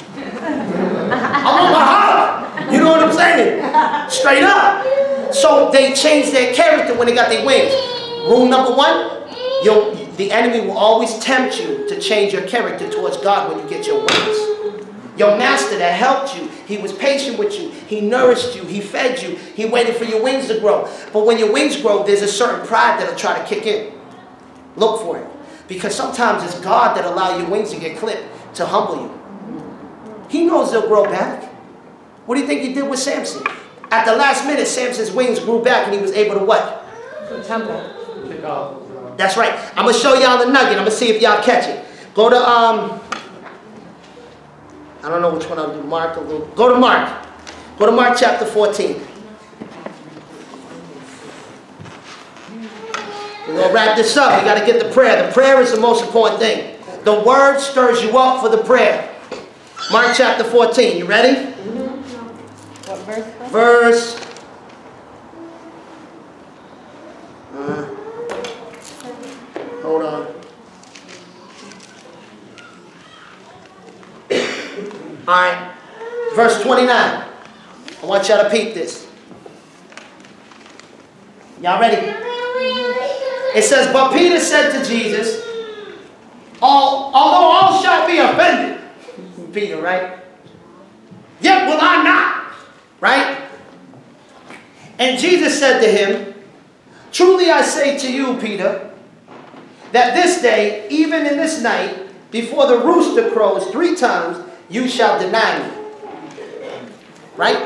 I want my hug. You know what I'm saying? Straight up. So they changed their character when they got their wings. Rule number 1, the enemy will always tempt you to change your character towards God when you get your wings. Your master that helped you, he was patient with you, he nourished you, he fed you, he waited for your wings to grow. But when your wings grow, there's a certain pride that'll try to kick in. Look for it. Because sometimes it's God that allows your wings to get clipped to humble you. He knows they'll grow back. What do you think he did with Samson? At the last minute, Samson's wings grew back and he was able to what? The temple. That's right. I'm going to show y'all the nugget. I'm going to see if y'all catch it. Go to, I don't know which one I'll do. Mark. Go to Mark. Go to Mark chapter 14. We're going to wrap this up. We got to get the prayer. The prayer is the most important thing. The word stirs you up for the prayer. Mark chapter 14. You ready? What verse? Verse. Hold on. Alright. Verse 29. I want y'all to peep this. Y'all ready? It says, but Peter said to Jesus, although all shall be offended. Peter, right? Yet will I not. Right? And Jesus said to him, truly I say to you, Peter, that this day, even in this night, before the rooster crows 3 times, you shall deny me. Right?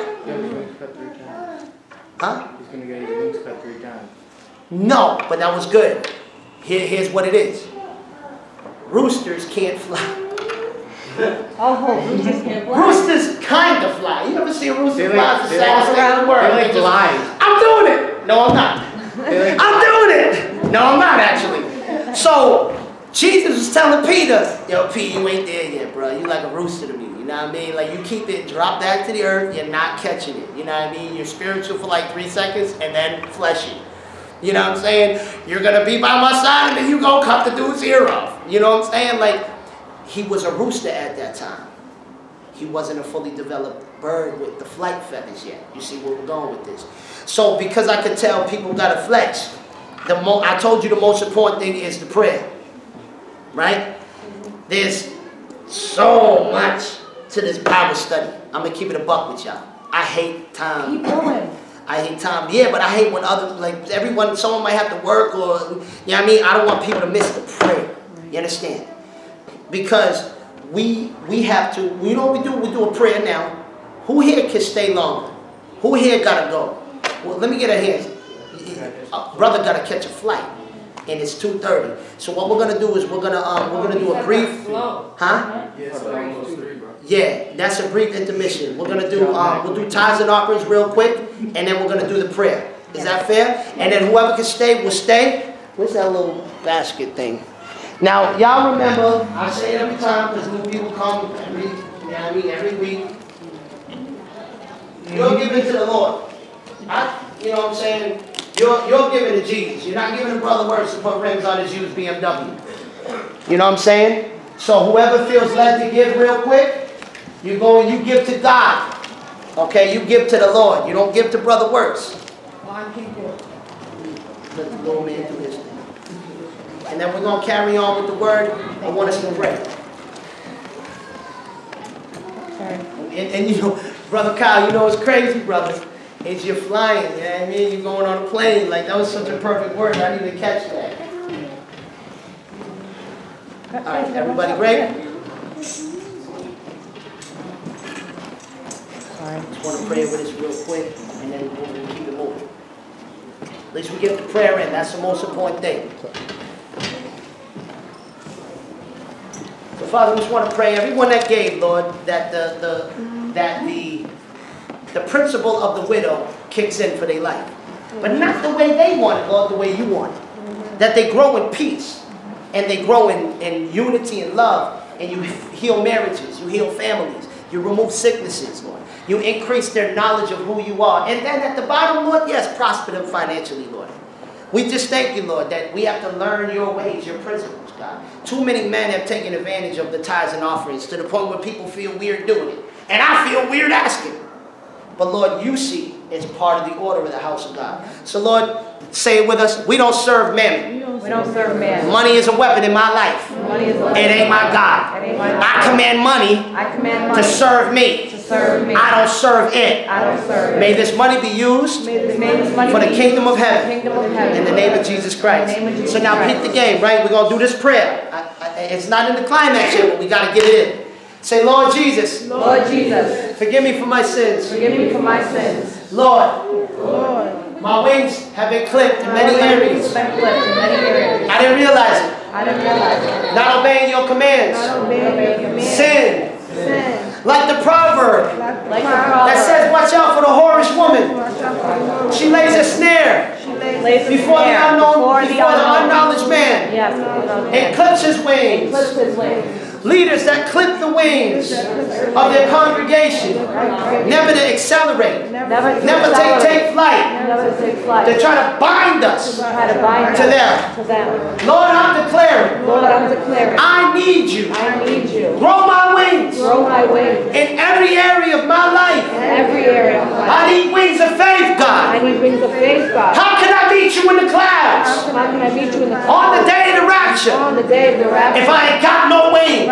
Huh? He's going to get his wings cut 3 times. No, but that was good. Here's what it is. Roosters can't fly. Oh, roosters can't fly. Roosters kind of fly. You ever see a rooster fly? It's the saddest thing in the world. They like glide. I'm doing it. No, I'm not. I'm doing it. No, I'm not actually. So, Jesus was telling Peter, yo, Pete, you ain't there yet, bro. You like a rooster to me. You know what I mean? Like, you keep it, drop back to the earth, you're not catching it. You know what I mean? You're spiritual for like 3 seconds and then fleshy. You know what I'm saying? You're going to be by my side and then you go cut the dude's ear off. You know what I'm saying? Like, he was a rooster at that time. He wasn't a fully developed bird with the flight feathers yet. You see where we're going with this. So because I could tell people got to flex, I told you the most important thing is the prayer. Right? There's so much to this Bible study. I'm going to keep it a buck with y'all. I hate time. Keep going. I hate time. Yeah, but I hate when others, like someone might have to work or, you know what I mean? I don't want people to miss the prayer. You understand? Because we have to, you know what we do? We do a prayer now. Who here can stay longer? Who here got to go? Well, let me get a hand. Brother got to catch a flight. And it's 2:30. So what we're gonna do is we're gonna do a brief, huh? Yeah, that's a brief intermission. We're gonna do we'll do tithes and offerings real quick, and then we're gonna do the prayer. Is that fair? And then whoever can stay will stay. Where's that little basket thing? Now, y'all remember, I say it every time because new people come every week. You're giving to the Lord. You know what I'm saying? You're giving to Jesus. You're not giving to Brother Works to put rims on his used BMW. You know what I'm saying? So whoever feels led to give real quick, you go and you give to God. Okay, you give to the Lord. You don't give to Brother Works. Let the little man do his thing. And then we're going to carry on with the word. I want us to pray. And you know, Brother Kyle, you know it's crazy, brother. Is you're flying, you know what I mean? You're going on a plane. Like, that was such a perfect word. I didn't even catch that. All right, everybody great? All right, just want to pray with us real quick, and then we'll keep it moving. At least we get the prayer in. That's the most important thing. So, Father, we just want to pray. Everyone that gave, Lord, that the principle of the widow kicks in for their life. But not the way they want it, Lord, the way you want it. That they grow in peace, and they grow in unity and love, and you heal marriages, you heal families, you remove sicknesses, Lord. You increase their knowledge of who you are. And then at the bottom, Lord, yes, prosper them financially, Lord. We just thank you, Lord, that we have to learn your ways, your principles, God. Too many men have taken advantage of the tithes and offerings to the point where people feel weird doing it. And I feel weird asking. But Lord, you see it's part of the order of the house of God. So Lord, say it with us. We don't serve mammon. We don't serve man. Money is a weapon in my life. Money is a weapon. It ain't my God. It ain't my God. I command money to serve me. I don't serve it. I don't serve it. May this money be used for the kingdom of heaven. In the name of Jesus Christ. So now peep the game, right? We're going to do this prayer. It's not in the climax yet, but we got to get it in. Say, Lord Jesus. Lord Jesus. Forgive me for my sins. Forgive me for my sins. Lord. My wings have been clipped in many areas. I didn't realize it. Not obeying your commands. Sin. Like the proverb that says, watch out for the whorish woman. She lays a snare before the unknowledge man. And clips his wings. Leaders that clip the wings of their congregation, never to accelerate, never take flight. They try to bind us to them. Lord, I'm declaring, I need you. Grow my wings in every area of my life. I need wings of faith, God. How can I meet you in the clouds on the day of the rapture if I ain't got no wings?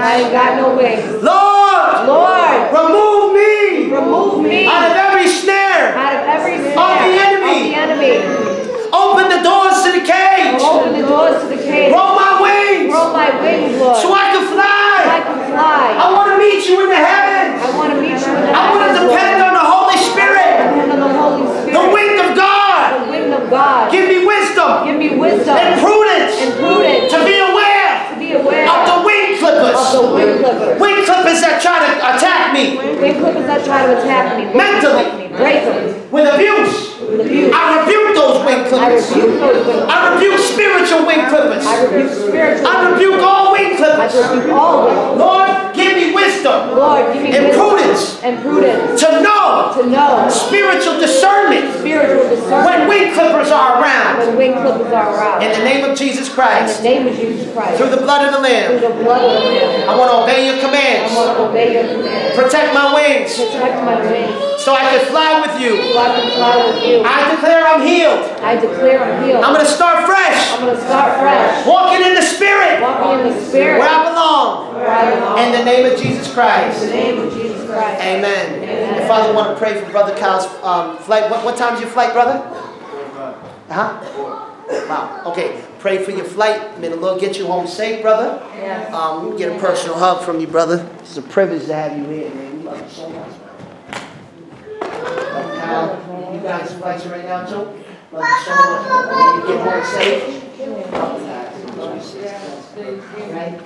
Lord, remove me out of every snare of the enemy. Open the doors to the cage. Roll my wings. Lord. So I can fly. I want to meet you in the heavens. I want to depend on the Holy Spirit. The wind of God. Give me wisdom. And prudence. To be aware of the wing clippers. Wing clippers that try to attack me. Mentally. With abuse. I rebuke those wing clippers. I rebuke spiritual wing clippers. I rebuke all wing clippers. Lord, give me wisdom and prudence to know spiritual discernment when wing clippers are around. In the name of Jesus Christ. Through the blood of the Lamb. I want to obey your commands. Protect my wings. So I can fly with you. I declare I'm healed. I'm going to start fresh. Walking in the Spirit. Where I belong. In the name of Jesus Christ. Amen. And Father, I want to pray for Brother Kyle's flight. What time is your flight, brother? Wow. Okay. Pray for your flight. May the Lord get you home safe, brother. Get a personal hug from you, brother. It's a privilege to have you here, man. We love you so much. You guys flights right now, too? Love you so much. You get home safe. Right?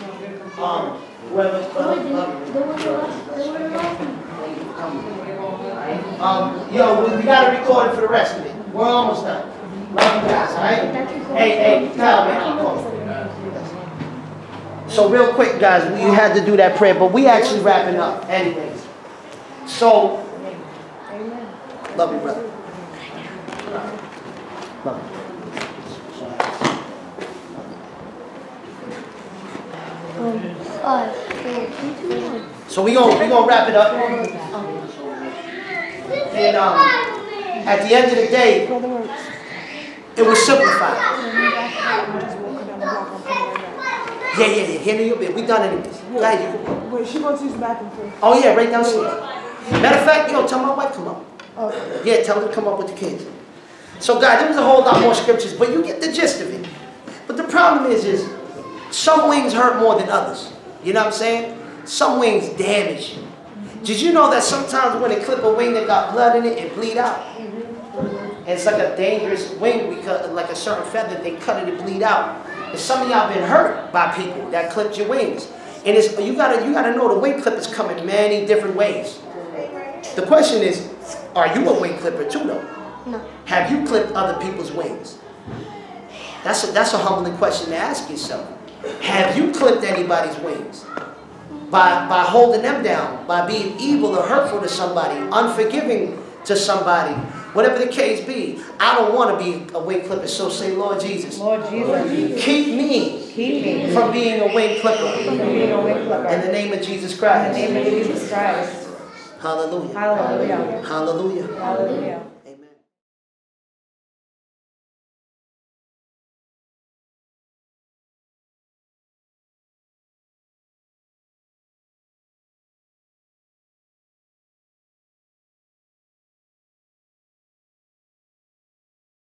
Yo, we got to record it for the rest of it. We're almost done. Love you guys, alright? Hey, Kyle, man, keep going. So real quick, guys, we had to do that prayer, but we actually wrapping up anyways. So, love you, brother. Love you. So we gonna wrap it up. And at the end of the day, it was simplified. Yeah. Handle your bit. We done anyways. Wait, she wants to use the bathroom first. Oh yeah, right downstairs. Matter of fact, tell my wife come up. Okay. Yeah, tell her to come up with the kids. So guys, there was a whole lot more scriptures, but you get the gist of it. But the problem is some wings hurt more than others. You know what I'm saying? Some wings damage you. Did you know that sometimes when they clip a wing that got blood in it, it bleed out? And it's like a dangerous wing because like a certain feather, they cut it and bleed out. And some of y'all been hurt by people that clipped your wings. And it's, you gotta know the wing clippers come in many different ways. The question is, are you a wing clipper too though? No. Have you clipped other people's wings? That's a humbling question to ask yourself. Have you clipped anybody's wings? By holding them down, by being evil or hurtful to somebody, unforgiving to somebody, whatever the case be. I don't want to be a wing clipper, so say, Lord Jesus. Lord Jesus. Keep me from being a wing clipper. In the name of Jesus Christ. In the name of Jesus Christ. Hallelujah. Hallelujah. Hallelujah. Hallelujah.